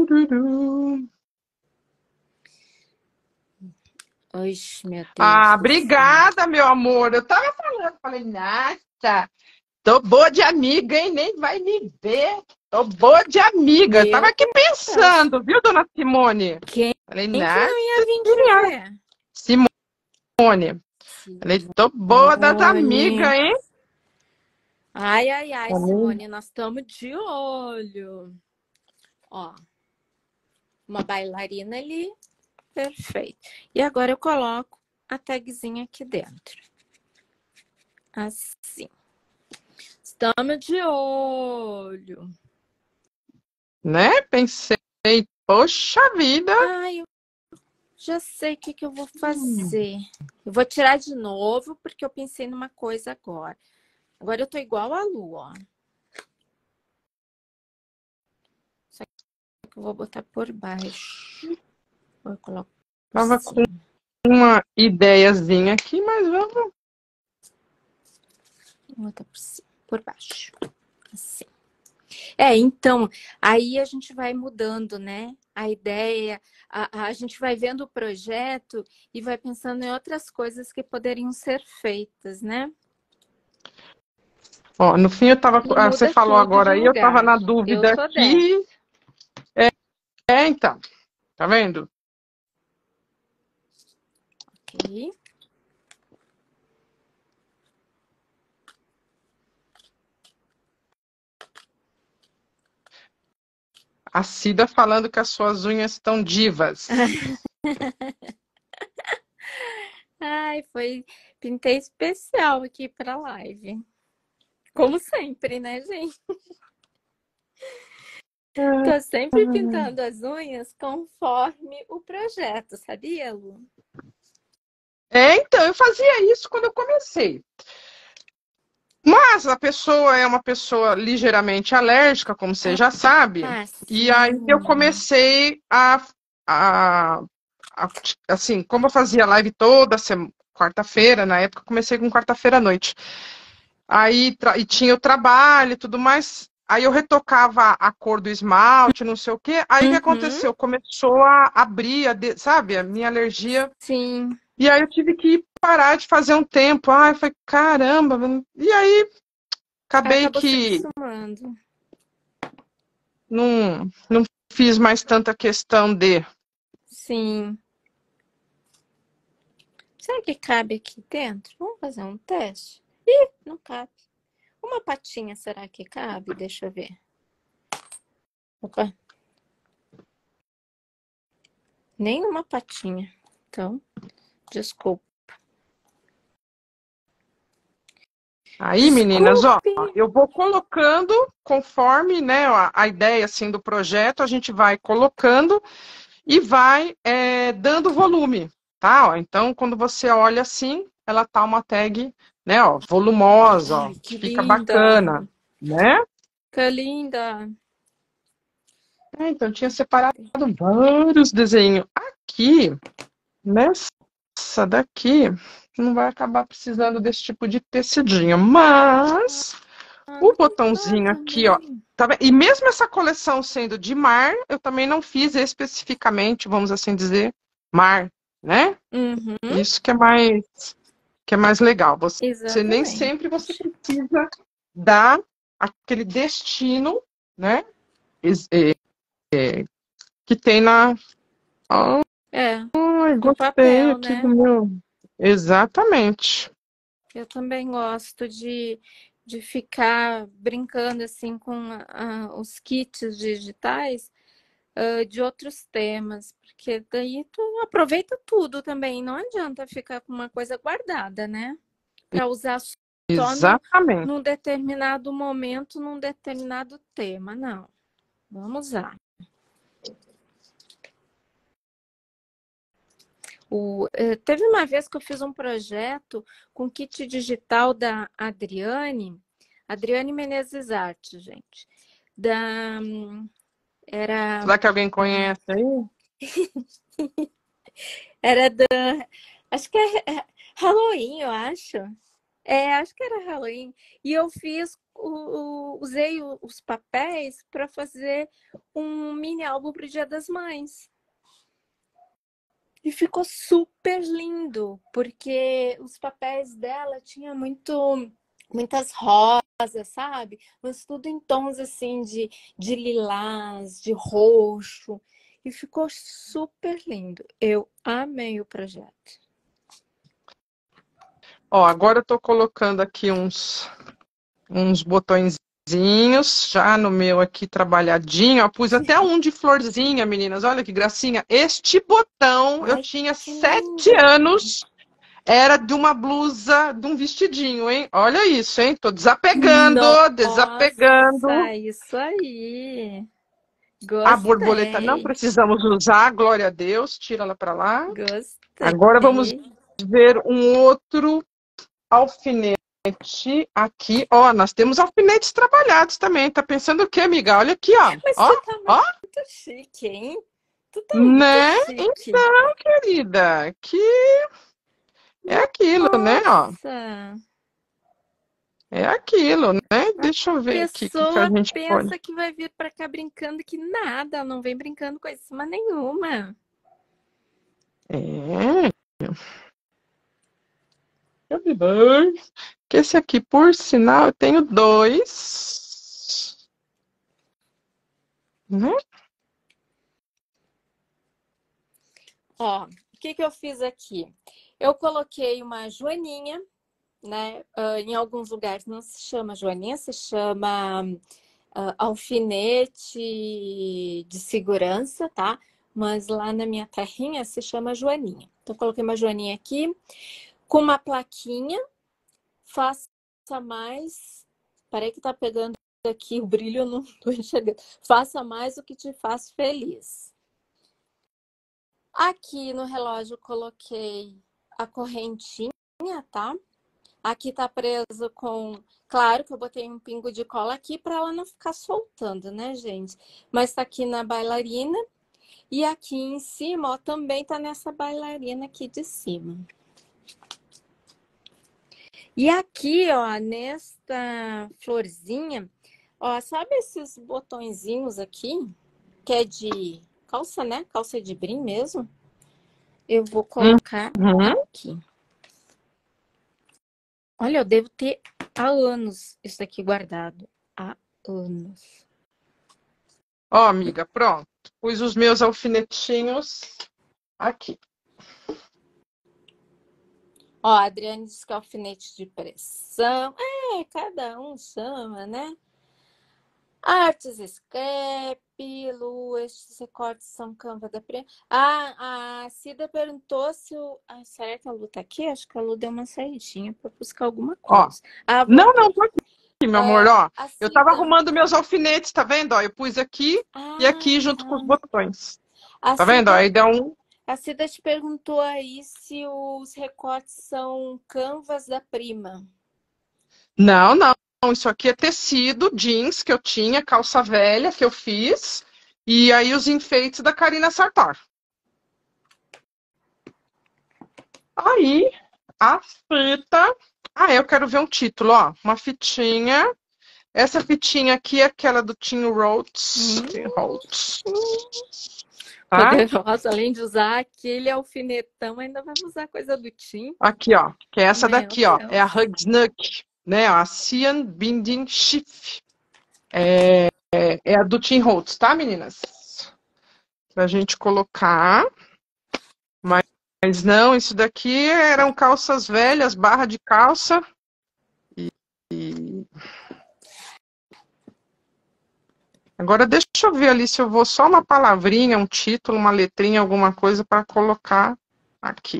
Speaker 1: Oxe, meu Deus.
Speaker 2: Obrigada, meu amor. Eu tava falei, nossa, tô boa de amiga, hein? Nem vai me ver. Tô boa de amiga. Eu tava aqui pensando, viu, dona Simone? Falei,
Speaker 1: quem que não ia vir te ver?
Speaker 2: Simone. Falei, tô boa das amigas, hein?
Speaker 1: Ai, Simone, nós estamos de olho. Ó, uma bailarina ali Perfeito. E agora eu coloco a tagzinha aqui dentro. Assim. Estamos de olho.
Speaker 2: Né? Pensei, poxa vida.
Speaker 1: Ai, eu já sei o que eu vou fazer. Eu vou tirar de novo, porque eu pensei numa coisa agora. Agora eu tô igual a Lu, ó. Só que eu vou botar por baixo. Vou colocar por
Speaker 2: Tava com
Speaker 1: cima.
Speaker 2: uma ideiazinha aqui, mas vamos.
Speaker 1: Vou botar por cima, por baixo. Assim. Então, aí a gente vai mudando, né? A ideia, a gente vai vendo o projeto e vai pensando em outras coisas que poderiam ser feitas, né?
Speaker 2: Ó, no fim eu tava.
Speaker 1: E
Speaker 2: Você
Speaker 1: muda
Speaker 2: falou
Speaker 1: tudo de
Speaker 2: agora aí, eu tava
Speaker 1: lugar.
Speaker 2: na
Speaker 1: Eu
Speaker 2: dúvida
Speaker 1: sou dessa.
Speaker 2: aqui. Então, tá vendo?
Speaker 1: Ok.
Speaker 2: A Cida falando que as suas unhas estão divas.
Speaker 1: Ai, pintei especial aqui para live. Como sempre, né, gente? Tô sempre pintando as unhas conforme o projeto, sabia, Lu?
Speaker 2: Então, eu fazia isso quando eu comecei. Mas a pessoa é uma pessoa ligeiramente alérgica, como você já sabe,
Speaker 1: Ah,
Speaker 2: e aí eu
Speaker 1: sim.
Speaker 2: comecei a- assim, como eu fazia live toda quarta-feira, na época, eu comecei com quarta-feira à noite. Aí e tinha o trabalho e tudo mais. Aí eu retocava a cor do esmalte, não sei o quê. Aí o que
Speaker 1: Uhum,
Speaker 2: aconteceu? Começou a abrir, sabe, a minha alergia.
Speaker 1: sim.
Speaker 2: E aí eu tive que parar de fazer um tempo. Ai, foi caramba. E aí acabei
Speaker 1: Acabou se
Speaker 2: que
Speaker 1: acostumando.
Speaker 2: não fiz mais tanta questão de.
Speaker 1: Sim. Será que cabe aqui dentro? Vamos fazer um teste? Ih, não cabe. Uma patinha, será que cabe? Deixa eu ver. Opa, nem uma patinha. Então, desculpa.
Speaker 2: Aí, meninas, ó,
Speaker 1: Desculpe.
Speaker 2: eu vou colocando conforme, né, a ideia assim do projeto, a gente vai colocando e vai dando volume, tá? Ó, então, quando você olha assim, ela tá uma tag, né, ó, volumosa, ó,
Speaker 1: Ai, que
Speaker 2: fica
Speaker 1: linda.
Speaker 2: bacana, né?
Speaker 1: Que linda.
Speaker 2: Então, eu tinha separado vários desenhos. Aqui, nessa daqui, não vai acabar precisando desse tipo de tecidinho, mas
Speaker 1: Ah,
Speaker 2: o
Speaker 1: não tem
Speaker 2: botãozinho
Speaker 1: nada,
Speaker 2: aqui, ó,
Speaker 1: não.
Speaker 2: tá vendo? E mesmo essa coleção sendo de mar, eu também não fiz especificamente, vamos assim dizer, mar, né?
Speaker 1: Uhum,
Speaker 2: Isso que é mais legal. Você nem
Speaker 1: exatamente.
Speaker 2: sempre você precisa dar aquele destino, né? Que tem na.
Speaker 1: É,
Speaker 2: Ai,
Speaker 1: no
Speaker 2: gostei
Speaker 1: papel,
Speaker 2: aqui do
Speaker 1: né?
Speaker 2: meu. Exatamente.
Speaker 1: Eu também gosto de ficar brincando assim com os kits digitais de outros temas, porque daí tu aproveita tudo também. Não adianta ficar com uma coisa guardada, né? Para usar só
Speaker 2: Exatamente.
Speaker 1: num determinado momento, num determinado tema. Não, vamos usar. Teve uma vez que eu fiz um projeto com kit digital da Adriane Menezes Arte, gente. Da, era,
Speaker 2: Será que alguém conhece aí?
Speaker 1: era da, acho que é Halloween, eu acho. Acho que era Halloween. E eu fiz, usei os papéis para fazer um mini álbum para o Dia das Mães. E ficou super lindo, porque os papéis dela tinha muitas rosas, sabe? Mas tudo em tons assim de lilás, de roxo. E ficou super lindo. Eu amei o projeto.
Speaker 2: Ó, agora eu tô colocando aqui uns botões já no meu aqui trabalhadinho. Eu pus até um de florzinha, meninas. Olha que gracinha. Este botão, eu
Speaker 1: Ai,
Speaker 2: tinha
Speaker 1: que
Speaker 2: 7
Speaker 1: lindo.
Speaker 2: anos. Era de uma blusa, de um vestidinho, hein? Olha isso, hein? Tô desapegando, desapegando.
Speaker 1: Nossa, isso aí.
Speaker 2: A borboleta não
Speaker 1: Gostei.
Speaker 2: precisamos usar, glória a Deus. Tira ela para lá.
Speaker 1: Gostei.
Speaker 2: Agora vamos ver um outro alfinete aqui. Ó, nós temos alfinetes trabalhados também. Tá pensando o quê, amiga? Olha aqui, ó.
Speaker 1: Mas
Speaker 2: Ó,
Speaker 1: tu tá
Speaker 2: ó.
Speaker 1: muito chique, hein? Tu tá muito
Speaker 2: Né?
Speaker 1: chique.
Speaker 2: Então, querida, que é aquilo, né? Ó,
Speaker 1: Nossa,
Speaker 2: é aquilo, né?
Speaker 1: a
Speaker 2: Deixa eu ver aqui o que que a
Speaker 1: pessoa
Speaker 2: gente pode.
Speaker 1: pensa que vai vir pra cá brincando que nada, ela não vem brincando coisa nenhuma.
Speaker 2: É. Eu vi dois. Que esse aqui, por sinal, eu tenho 2. Né?
Speaker 1: Ó, o que que eu fiz aqui? Eu coloquei uma joaninha, né? Em alguns lugares não se chama joaninha, se chama alfinete de segurança, tá? Mas lá na minha terrinha se chama joaninha. Então, coloquei uma joaninha aqui com uma plaquinha. Faça mais. Parei que tá pegando aqui o brilho, eu não tô enxergando. Faça mais o que te faz feliz. Aqui no relógio eu coloquei a correntinha, tá? Aqui tá preso com... Claro que eu botei um pingo de cola aqui para ela não ficar soltando, né, gente? Mas tá aqui na bailarina. E aqui em cima, ó, também tá nessa bailarina aqui de cima. E aqui, ó, nesta florzinha, ó, sabe esses botõezinhos aqui? Que é de calça, né? Calça de brim mesmo. Eu vou colocar aqui. Olha, eu devo ter há anos isso aqui guardado. Há anos.
Speaker 2: Ó, amiga, pronto. Pus os meus alfinetinhos aqui.
Speaker 1: Ó, a Adriane disse que é alfinete de pressão. É, cada um chama, né? Artes Scrap, Lu, estes recortes são Canva da Prima. A Cida perguntou se o... será que a Lu tá aqui? Acho que a Lu deu uma saidinha para buscar alguma coisa.
Speaker 2: Ó, não, tô aqui, meu amor, ó. Eu tava
Speaker 1: Cida...
Speaker 2: arrumando meus alfinetes, tá vendo? Ó, eu pus aqui e aqui junto com os botões. Tá vendo? Ó, aí dá um...
Speaker 1: A Cida te perguntou aí se os recortes são Canvas da Prima.
Speaker 2: Não, isso aqui é tecido, jeans que eu tinha, calça velha que eu fiz, e aí os enfeites da Karina Sartor. Aí, a fita... eu quero ver um título, ó. Uma fitinha. Essa fitinha aqui é aquela do Tim Holtz. Tá?
Speaker 1: Poderosa, além de usar aquele alfinetão, ainda vai usar coisa do Tim.
Speaker 2: Aqui, ó. Que é essa daqui, ó. É a Hug Snug, né? A Cian Binding Shift. É a do Tim Holtz, tá, meninas? Pra gente colocar. Mas não, isso daqui eram calças velhas, barra de calça. Agora deixa eu ver ali se eu vou só uma palavrinha, um título, uma letrinha, alguma coisa para colocar aqui.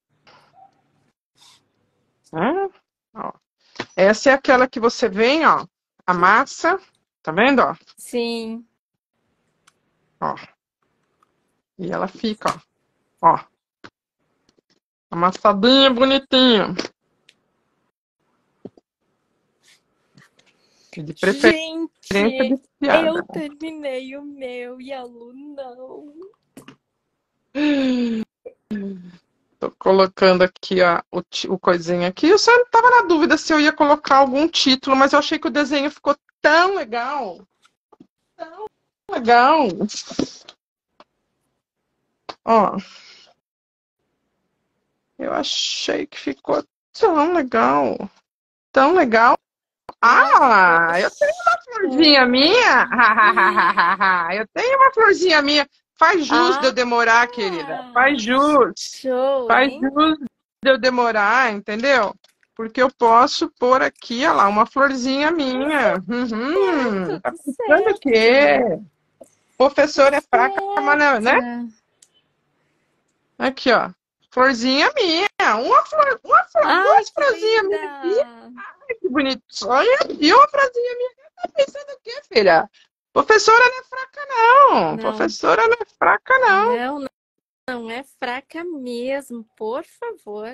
Speaker 2: Ó. Essa é aquela que você vem, ó, amassa, tá vendo, ó?
Speaker 1: Sim.
Speaker 2: Ó. E ela fica, ó. Amassadinha, bonitinha. De preferência
Speaker 1: Gente,
Speaker 2: desfiada.
Speaker 1: eu terminei o meu e a Lu não.
Speaker 2: Tô colocando aqui o coisinho aqui. Eu só tava na dúvida se eu ia colocar algum título, mas eu achei que o desenho ficou tão legal. Tão legal. Ó. Eu achei que ficou tão legal. Tão legal. Eu tenho uma florzinha minha. Eu tenho uma florzinha minha. Faz jus de eu demorar, querida. Faz jus.
Speaker 1: Show,
Speaker 2: Faz
Speaker 1: hein?
Speaker 2: jus de eu demorar, entendeu? porque eu posso pôr aqui, olha lá, uma florzinha minha. Tá
Speaker 1: Tudo
Speaker 2: pensando o
Speaker 1: certo.
Speaker 2: quê? Professor é fraca, mas não, né?
Speaker 1: Certo.
Speaker 2: Aqui, ó. Florzinha minha.
Speaker 1: Ai,
Speaker 2: Duas
Speaker 1: que
Speaker 2: florzinhas minhas aqui.
Speaker 1: linda!
Speaker 2: Ai, que bonito. Olha, e uma florzinha minha. Tá pensando o quê, filha? Professora não é fraca, não.
Speaker 1: Não,
Speaker 2: Professora não é fraca, não.
Speaker 1: não, não é fraca mesmo, por favor.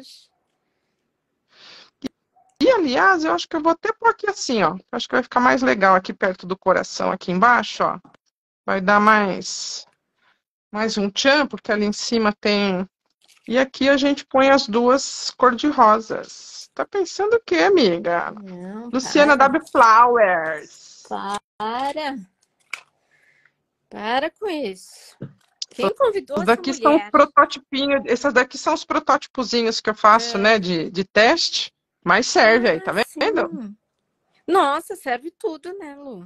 Speaker 2: E, aliás, eu acho que eu vou até pôr aqui assim, ó. Acho que vai ficar mais legal aqui perto do coração, aqui embaixo, ó. Vai dar mais um tchan, porque ali em cima tem... E aqui a gente põe as duas cor-de-rosas. Tá pensando o quê, amiga?
Speaker 1: Não,
Speaker 2: Luciana
Speaker 1: para.
Speaker 2: W. Flowers.
Speaker 1: Para com isso. Quem convidou
Speaker 2: Essas
Speaker 1: essa
Speaker 2: daqui são os
Speaker 1: mulher?
Speaker 2: prototipinhos, essas daqui são os prototipozinhos que eu faço, né, de teste. Mas serve aí, tá vendo?
Speaker 1: Sim. Nossa, serve tudo, né, Lu?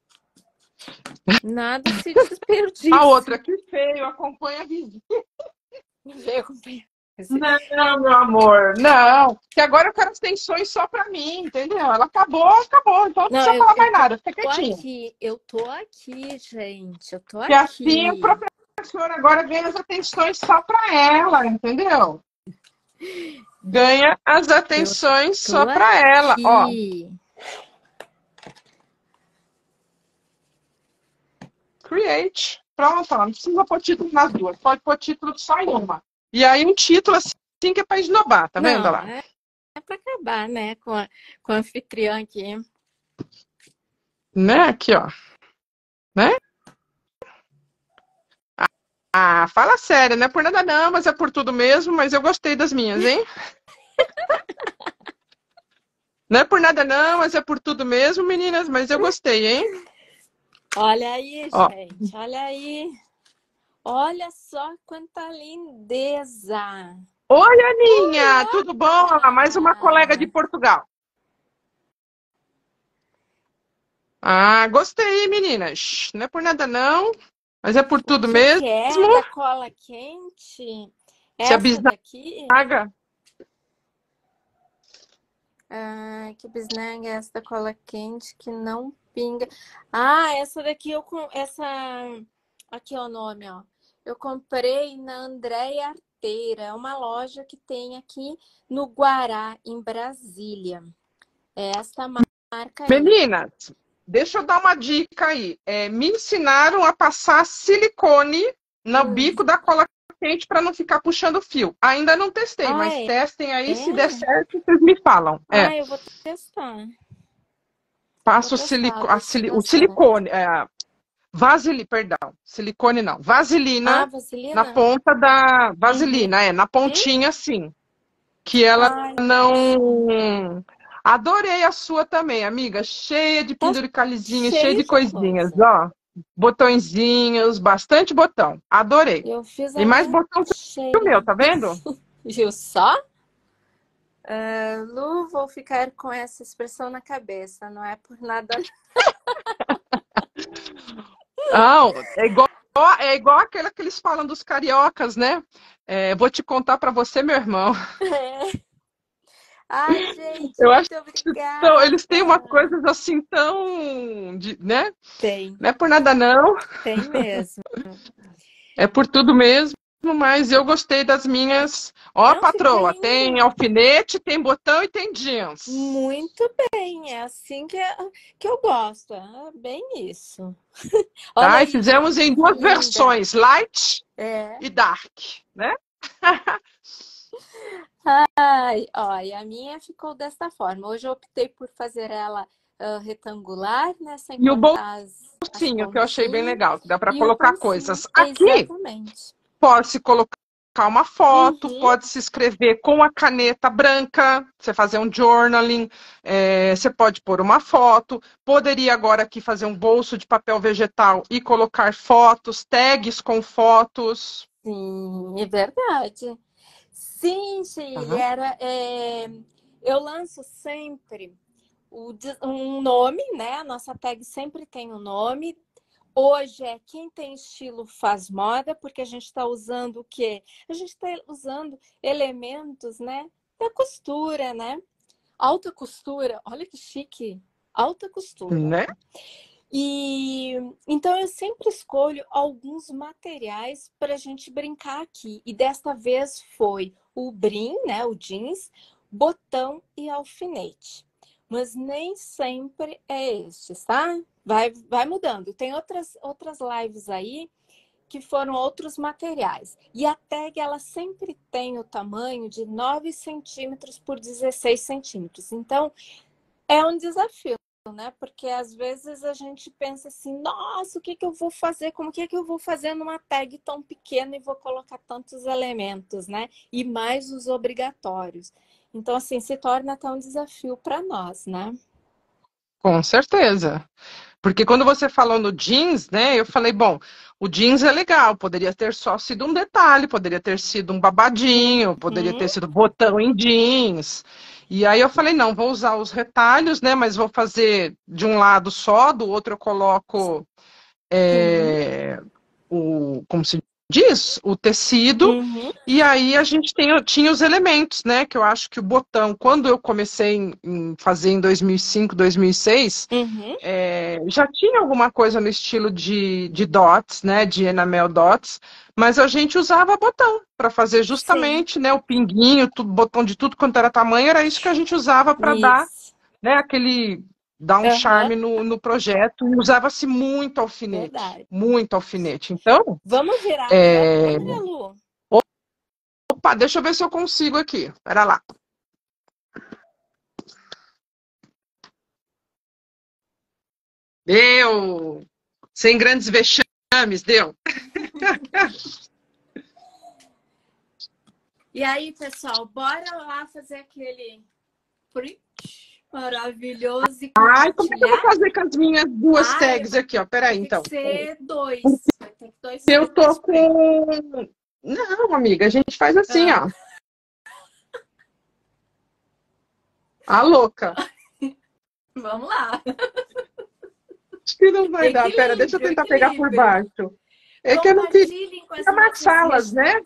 Speaker 1: Nada se
Speaker 2: A outra,
Speaker 1: desperdiça.
Speaker 2: que feio, acompanha a vizinha.
Speaker 1: Veio acompanhar.
Speaker 2: Não, meu amor, não. Que agora eu quero as tensões só pra mim, entendeu? Ela acabou, acabou. Então não
Speaker 1: Não,
Speaker 2: precisa falar mais nada, fica quietinha.
Speaker 1: eu tô aqui, gente. Eu tô
Speaker 2: E assim o
Speaker 1: aqui.
Speaker 2: professor agora ganha as atenções só pra ela, entendeu? Ganha as
Speaker 1: Eu
Speaker 2: atenções
Speaker 1: tô
Speaker 2: só pra ela, ó.
Speaker 1: aqui.
Speaker 2: Create. Pronto, ó, não precisa pôr título nas duas, pode pôr título só em uma. E aí um título assim que é pra esnobar, tá vendo
Speaker 1: Não,
Speaker 2: lá?
Speaker 1: é pra acabar, né, com a anfitriã aqui.
Speaker 2: Né? Aqui, ó. Né? Ah, fala sério, não é por nada não, mas é por tudo mesmo, mas eu gostei das minhas, hein? Não é por nada não, mas é por tudo mesmo, meninas, mas eu gostei, hein?
Speaker 1: Olha aí,
Speaker 2: Ó.
Speaker 1: gente. Olha aí. Olha só quanta lindeza.
Speaker 2: Oi, Aninha, tudo bom? Ah, mais uma colega de
Speaker 1: Ah,
Speaker 2: Portugal. Ah, gostei, meninas. Não é por nada não, mas é por
Speaker 1: o
Speaker 2: tudo
Speaker 1: que
Speaker 2: mesmo.
Speaker 1: que é da cola quente?
Speaker 2: Se a
Speaker 1: Essa daqui?
Speaker 2: bisnaga...
Speaker 1: Ah, que bisnaga é essa da cola quente que não pinga? Ah, essa daqui essa aqui é o nome, ó. Eu comprei na Andréia Arteira, é uma loja que tem aqui no Guará, em Brasília. É esta marca aí.
Speaker 2: Meninas, deixa eu dar uma dica aí. Me ensinaram a passar silicone no bico da cola quente para não ficar puxando fio. Ainda não testei,
Speaker 1: Ah,
Speaker 2: mas testem aí, se der
Speaker 1: é?
Speaker 2: certo, vocês me falam.
Speaker 1: Ah, eu vou testar. Vou
Speaker 2: Passo
Speaker 1: testar, ver se
Speaker 2: o
Speaker 1: dá certo.
Speaker 2: silicone, perdão, silicone não,
Speaker 1: Ah,
Speaker 2: vaselina na
Speaker 1: vaselina?
Speaker 2: ponta da
Speaker 1: Uhum.
Speaker 2: vaselina, na pontinha assim, que ela
Speaker 1: Ai,
Speaker 2: não... Adorei a sua também, amiga, cheia de
Speaker 1: tá
Speaker 2: penduricalhezinhos, cheia
Speaker 1: cheio
Speaker 2: de
Speaker 1: de
Speaker 2: coisinhas,
Speaker 1: coisa.
Speaker 2: ó. Botõezinhos, bastante botão. Adorei.
Speaker 1: Eu fiz
Speaker 2: E
Speaker 1: a
Speaker 2: mais
Speaker 1: minha
Speaker 2: botão que o meu,
Speaker 1: cheia.
Speaker 2: tá vendo?
Speaker 1: Viu só? Lu, vou ficar com essa expressão na cabeça. Não é por nada.
Speaker 2: Não, é igual aquela que eles falam dos cariocas, né? Vou te contar pra você, meu irmão.
Speaker 1: É. Ai, gente,
Speaker 2: Eu acho
Speaker 1: muito
Speaker 2: que eles têm umas
Speaker 1: obrigada.
Speaker 2: coisas assim tão, né?
Speaker 1: Tem,
Speaker 2: Não é por nada não,
Speaker 1: tem mesmo.
Speaker 2: é por tudo mesmo, mas eu gostei das minhas. Ó,
Speaker 1: Não, ficou
Speaker 2: patroa, tem
Speaker 1: lindo.
Speaker 2: alfinete, tem botão e tem jeans.
Speaker 1: Muito bem. É assim que eu gosto. É bem isso. Olha
Speaker 2: Tá? E
Speaker 1: aí,
Speaker 2: fizemos
Speaker 1: gente,
Speaker 2: em
Speaker 1: que
Speaker 2: duas
Speaker 1: linda.
Speaker 2: versões, light
Speaker 1: É.
Speaker 2: e dark, né?
Speaker 1: Ai, ó, e a minha ficou desta forma. Hoje eu optei por fazer ela retangular, né? Sem
Speaker 2: E o
Speaker 1: cortar as
Speaker 2: bolsinho, que eu achei bem
Speaker 1: pontinhas.
Speaker 2: legal, que dá para
Speaker 1: E o
Speaker 2: colocar
Speaker 1: bolsinho.
Speaker 2: coisas. Aqui
Speaker 1: Exatamente.
Speaker 2: pode-se colocar uma foto,
Speaker 1: Uhum.
Speaker 2: pode-se escrever com a caneta branca, você fazer um journaling, você pode pôr uma foto. Poderia agora aqui fazer um bolso de papel vegetal e colocar fotos, tags com fotos.
Speaker 1: Sim, é verdade. Sim, Chile,
Speaker 2: Tá?
Speaker 1: eu lanço sempre um nome, né? A nossa tag sempre tem um nome. Hoje é quem tem estilo faz moda, porque a gente está usando o quê? A gente está usando elementos, né? Da costura, né?
Speaker 3: Alta costura, olha que chique. Alta costura.
Speaker 2: Né?
Speaker 3: E então eu sempre escolho alguns materiais para a gente brincar aqui. E desta vez foi o brim, né, o jeans, botão e alfinete. Mas nem sempre é estes, tá? Vai mudando. Tem outras lives aí que foram outros materiais. E a tag, ela sempre tem o tamanho de 9 centímetros por 16 centímetros. Então, é um desafio, né? Porque às vezes a gente pensa assim, nossa, o que que eu vou fazer? Como que eu vou fazer numa tag tão pequena e vou colocar tantos elementos, né? E mais os obrigatórios. Então, assim, se torna até um desafio para nós, né?
Speaker 2: Com certeza. Porque quando você falou no jeans, né, eu falei, bom, o jeans é legal, poderia ter só sido um detalhe, poderia ter sido um babadinho, poderia ter sido botão em jeans. E aí eu falei, não, vou usar os retalhos, né, mas vou fazer de um lado só, do outro eu coloco como se diz, o tecido. E aí a gente tinha os elementos, né? Que eu acho que o botão, quando eu comecei em fazer em 2005, 2006, já tinha alguma coisa no estilo de dots, né? De enamel dots, mas a gente usava botão para fazer justamente, né? O pinguinho, tudo, botão de tudo quanto era tamanho, era isso que a gente usava para dar, né? Dar um charme no projeto, e usava-se muito alfinete.
Speaker 3: Verdade.
Speaker 2: Muito alfinete. Então.
Speaker 3: Vamos virar a câmera, Lu?
Speaker 2: Opa, deixa eu ver se eu consigo aqui. Pera lá. Deu! Sem grandes vexames, deu.
Speaker 3: E aí, pessoal, bora lá fazer aquele print maravilhoso e compartilhar.
Speaker 2: Ai, como é que eu vou fazer com as minhas duas tags aqui, ó? Peraí, então.
Speaker 3: Tem que ser dois. Vai ter que dois.
Speaker 2: Eu tô com... Não, amiga, a gente faz assim, ó. A louca.
Speaker 3: Vamos lá.
Speaker 2: Acho que não vai dar. Pera, deixa eu tentar pegar por baixo. É que eu não queria amassá-las, né?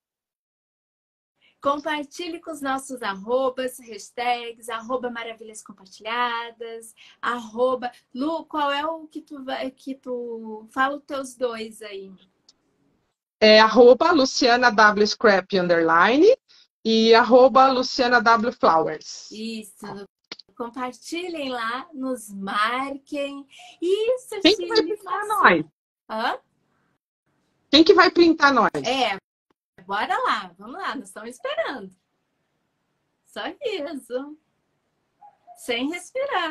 Speaker 3: Compartilhe com os nossos arrobas, hashtags, arroba maravilhas compartilhadas, arroba... Lu, qual é o que tu... Fala os teus dois aí.
Speaker 2: É arroba Luciana W Scrap _ e arroba Luciana W Flowers.
Speaker 3: Isso. Compartilhem lá, nos marquem. Isso,
Speaker 2: Quem que vai printar nós?
Speaker 3: Hã?
Speaker 2: Quem que vai printar nós?
Speaker 3: Bora lá, vamos lá, nós estamos esperando. Só isso. Sem respirar.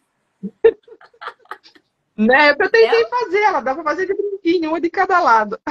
Speaker 2: Né? Eu tentei fazer, ela dá pra fazer de brinquinho, uma de cada lado.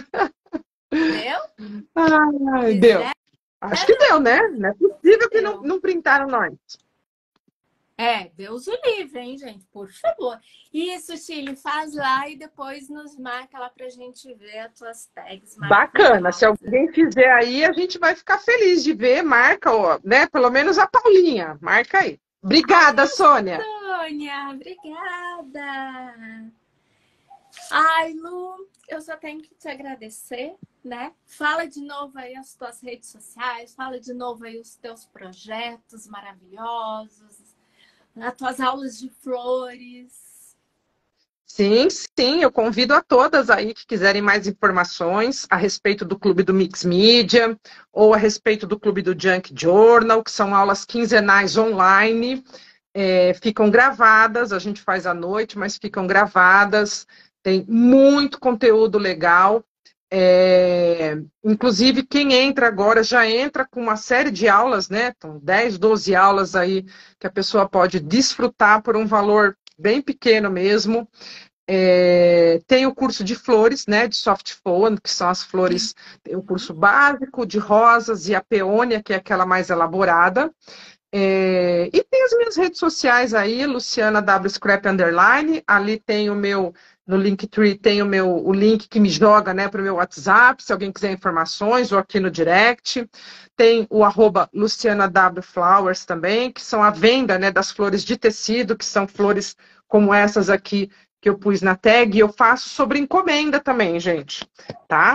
Speaker 3: Deu?
Speaker 2: Ai, deu. Acho que deu, né? Não é possível que não printaram nós.
Speaker 3: Deus o livre, hein, gente? Por favor. Isso, Chile, faz lá e depois nos marca lá pra gente ver as tuas tags.
Speaker 2: Bacana. Se alguém fizer aí, a gente vai ficar feliz de ver. Marca, ó, né? Pelo menos a Paulinha. Marca aí. Obrigada, Sônia.
Speaker 3: Sônia, obrigada. Ai, Lu, eu só tenho que te agradecer, né? Fala de novo aí as tuas redes sociais, fala de novo aí os teus projetos maravilhosos, as tuas aulas de flores.
Speaker 2: Sim, sim, eu convido a todas aí que quiserem mais informações a respeito do Clube do Mix Media ou a respeito do Clube do Junk Journal, que são aulas quinzenais online, ficam gravadas, a gente faz à noite, mas ficam gravadas, tem muito conteúdo legal. Inclusive, quem entra agora já entra com uma série de aulas, né? Então, 10, 12 aulas aí que a pessoa pode desfrutar por um valor bem pequeno mesmo. Tem o curso de flores, né? De soft phone, que são as flores, tem o curso básico de rosas e a peônia, que é aquela mais elaborada. E tem as minhas redes sociais aí, Luciana W Scrap _, ali tem o meu... No Linktree tem o link que me joga, né, para o meu WhatsApp, se alguém quiser informações, ou aqui no direct. Tem o arroba Luciana W Flowers também, que são a venda, né, das flores de tecido, que são flores como essas aqui que eu pus na tag. E eu faço sobre encomenda também, gente, tá?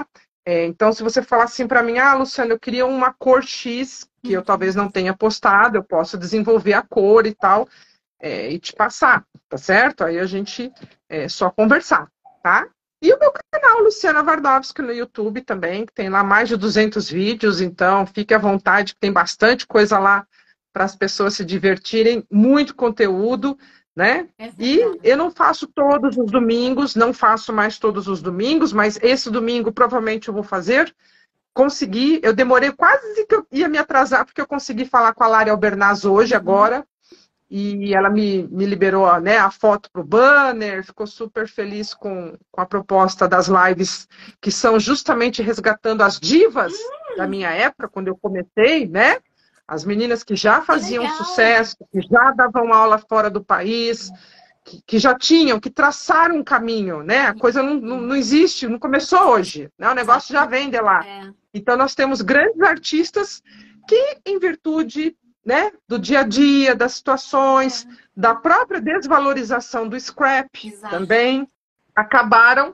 Speaker 2: Então, se você falar assim para mim, Luciana, eu queria uma cor X, que eu talvez não tenha postado, eu posso desenvolver a cor e tal, e te passar, tá certo? Aí a gente só conversar, tá? E o meu canal, Luciana Vardovski, no YouTube também, que tem lá mais de 200 vídeos, então fique à vontade, que tem bastante coisa lá para as pessoas se divertirem, muito conteúdo, né? E eu não faço todos os domingos, não faço mais todos os domingos, mas esse domingo provavelmente eu vou fazer. Consegui, eu demorei quase que eu ia me atrasar, porque eu consegui falar com a Lari Albernaz hoje, agora, e ela me liberou, né, a foto para o banner, ficou super feliz com a proposta das lives, que são justamente resgatando as divas da minha época, quando eu comecei, né? As meninas que já faziam sucesso, que já davam aula fora do país, que já tinham, que traçaram um caminho, né? A coisa não existe, não começou hoje, né? O negócio já vem de lá. Então, nós temos grandes artistas que, em virtude, né, do dia a dia, das situações, da própria desvalorização do scrap também, acabaram,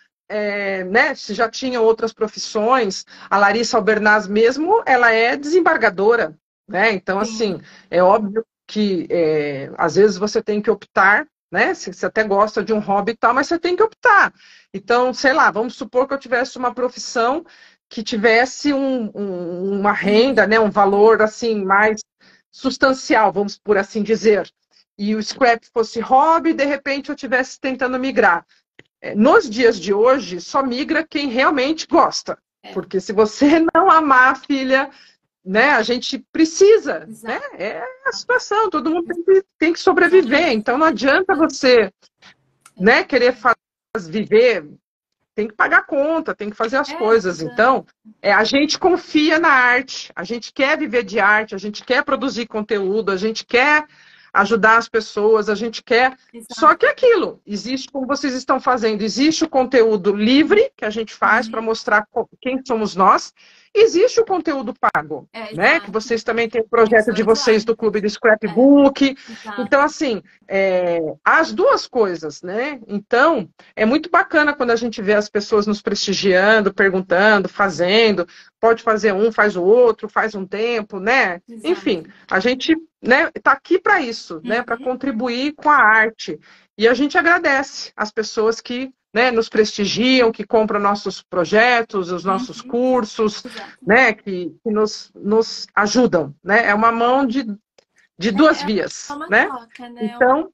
Speaker 2: né, se já tinham outras profissões, a Larissa Albernaz mesmo, ela é desembargadora, né? Então, assim, é óbvio que às vezes você tem que optar, né? Você até gosta de um hobby e tal, mas você tem que optar. Então, sei lá, vamos supor que eu tivesse uma profissão que tivesse uma renda, né, um valor assim mais substancial, vamos por assim dizer, e o scrap fosse hobby, de repente eu estivesse tentando migrar. Nos dias de hoje, só migra quem realmente gosta. Porque se você não amar, filha, né, a gente precisa. Né? É a situação, todo mundo tem que sobreviver. Então não adianta você, né, querer viver, tem que pagar conta, tem que fazer as coisas. Então, a gente confia na arte, a gente quer viver de arte, a gente quer produzir conteúdo, a gente quer ajudar as pessoas, a gente quer... Só que aquilo, existe, como vocês estão fazendo, existe o conteúdo livre que a gente faz para mostrar quem somos nós, existe o conteúdo pago, né? Que vocês também têm o projeto de vocês do Clube do Scrapbook. Então, assim, as duas coisas, né? Então, é muito bacana quando a gente vê as pessoas nos prestigiando, perguntando, fazendo, pode fazer um, faz o outro, faz um tempo, né? Enfim, a gente, né, tá aqui para isso, né? Para contribuir com a arte. E a gente agradece as pessoas que, né, nos prestigiam, que compram nossos projetos, os nossos cursos, né, que nos ajudam, né? É uma mão de duas vias, né?
Speaker 3: Troca, né?
Speaker 2: Então,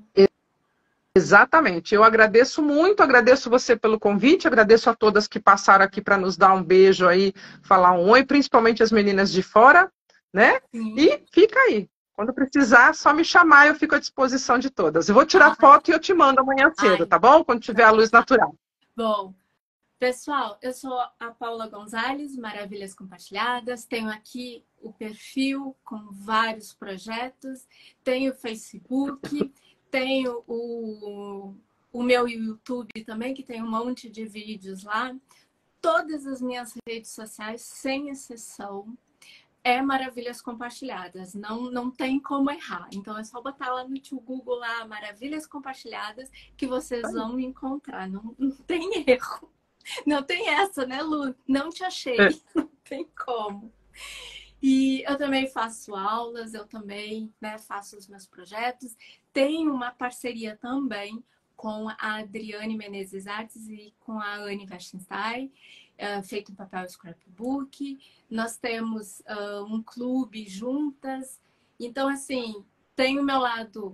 Speaker 2: exatamente. Eu agradeço muito, agradeço você pelo convite, agradeço a todas que passaram aqui para nos dar um beijo aí, falar um oi, principalmente as meninas de fora, né? E fica aí. Quando precisar, só me chamar, eu fico à disposição de todas. Eu vou tirar foto e eu te mando amanhã cedo, tá bom? Quando tiver a luz natural.
Speaker 3: Bom, pessoal, eu sou a Paula Gonzalez, Maravilhas Compartilhadas. Tenho aqui o perfil com vários projetos. Tenho o Facebook, tenho o meu YouTube também, que tem um monte de vídeos lá. Todas as minhas redes sociais, sem exceção, Maravilhas Compartilhadas, não tem como errar. Então é só botar lá no Google lá, Maravilhas Compartilhadas, que vocês vão me encontrar. Não tem erro. Não tem essa, né, Lu? Não te achei. Não tem como. E eu também faço aulas, eu também, né, faço os meus projetos. Tenho uma parceria também com a Adriane Menezes Artes e com a Anne Westenstein, feito em papel scrapbook. Nós temos um clube juntas. Então, assim, tem o meu lado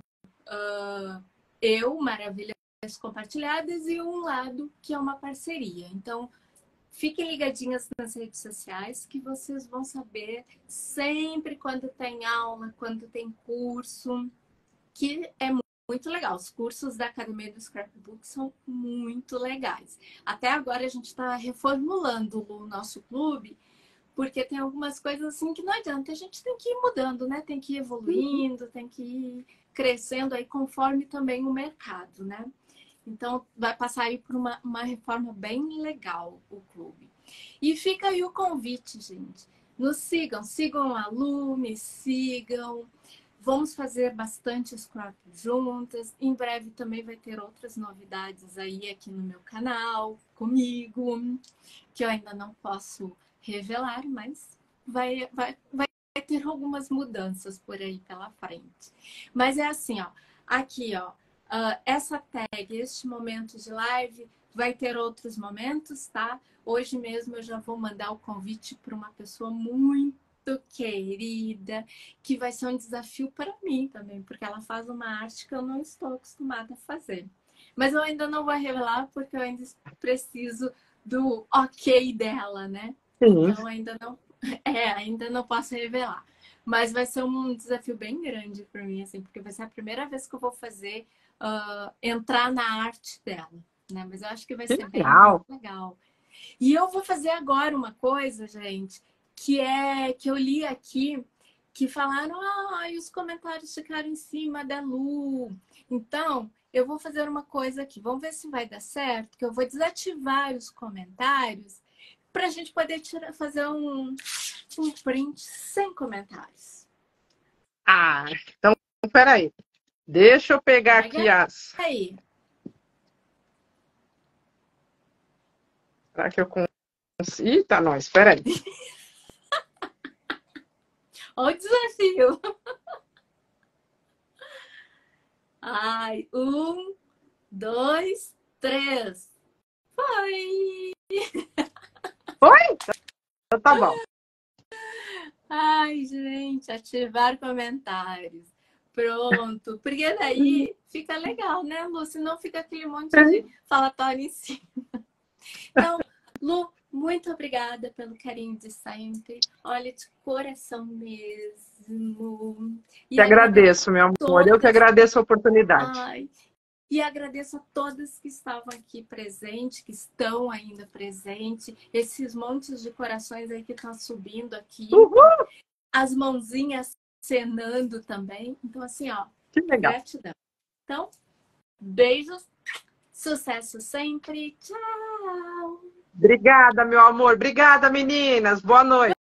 Speaker 3: Maravilhas Compartilhadas, e um lado que é uma parceria. Então, fiquem ligadinhas nas redes sociais, que vocês vão saber sempre quando tem aula, quando tem curso, que é muito legal. Os cursos da Academia do Scrapbook são muito legais. Até agora a gente está reformulando o nosso clube, porque tem algumas coisas assim que não adianta. A gente tem que ir mudando, né? Tem que ir evoluindo, tem que ir crescendo aí conforme também o mercado, né? Então, vai passar aí por uma reforma bem legal o clube. E fica aí o convite, gente. Nos sigam a Lu, me sigam.
Speaker 1: Vamos fazer bastante scrap juntas. Em breve também vai ter outras novidades aí aqui no meu canal, comigo, que eu ainda não posso revelar, mas vai ter algumas mudanças por aí pela frente. Mas é assim, ó, aqui, ó, essa tag, este momento de live, vai ter outros momentos, tá? Hoje mesmo eu já vou mandar o convite para uma pessoa muito querida, que vai ser um desafio para mim também, porque ela faz uma arte que eu não estou acostumada a fazer. Mas eu ainda não vou revelar, porque eu ainda preciso do ok dela, né?
Speaker 2: Sim.
Speaker 1: Então ainda não posso revelar. Mas vai ser um desafio bem grande para mim, assim, porque vai ser a primeira vez que eu vou fazer entrar na arte dela, né? Mas eu acho que vai ser bem legal. E eu vou fazer agora uma coisa, gente, que eu li aqui, que falaram, os comentários ficaram em cima da Lu. Então, eu vou fazer uma coisa aqui, vamos ver se vai dar certo, que eu vou desativar os comentários para a gente poder fazer um print sem comentários.
Speaker 2: Então, peraí. Deixa eu pegar aqui as...
Speaker 1: Aí.
Speaker 2: Será que eu consigo? Eita, nós, peraí.
Speaker 1: Olha o desafio. Ai, 1, 2, 3. Foi!
Speaker 2: Foi? Então tá bom.
Speaker 1: Ai, gente, ativar comentários. Pronto. Porque daí fica legal, né, Lu? Senão fica aquele monte de falatório em cima. Então, Lu, muito obrigada pelo carinho de sempre. Olha, de coração mesmo.
Speaker 2: E agradeço, meu amor. Eu que agradeço a oportunidade.
Speaker 1: Ai, e agradeço a todas que estavam aqui presentes, que estão ainda presentes. Esses montes de corações aí que estão subindo aqui.
Speaker 2: Uhul!
Speaker 1: As mãozinhas cenando também. Então, assim, ó,
Speaker 2: que legal.
Speaker 1: Gratidão. Então, beijos, sucesso sempre. Tchau!
Speaker 2: Obrigada, meu amor. Obrigada, meninas. Boa noite.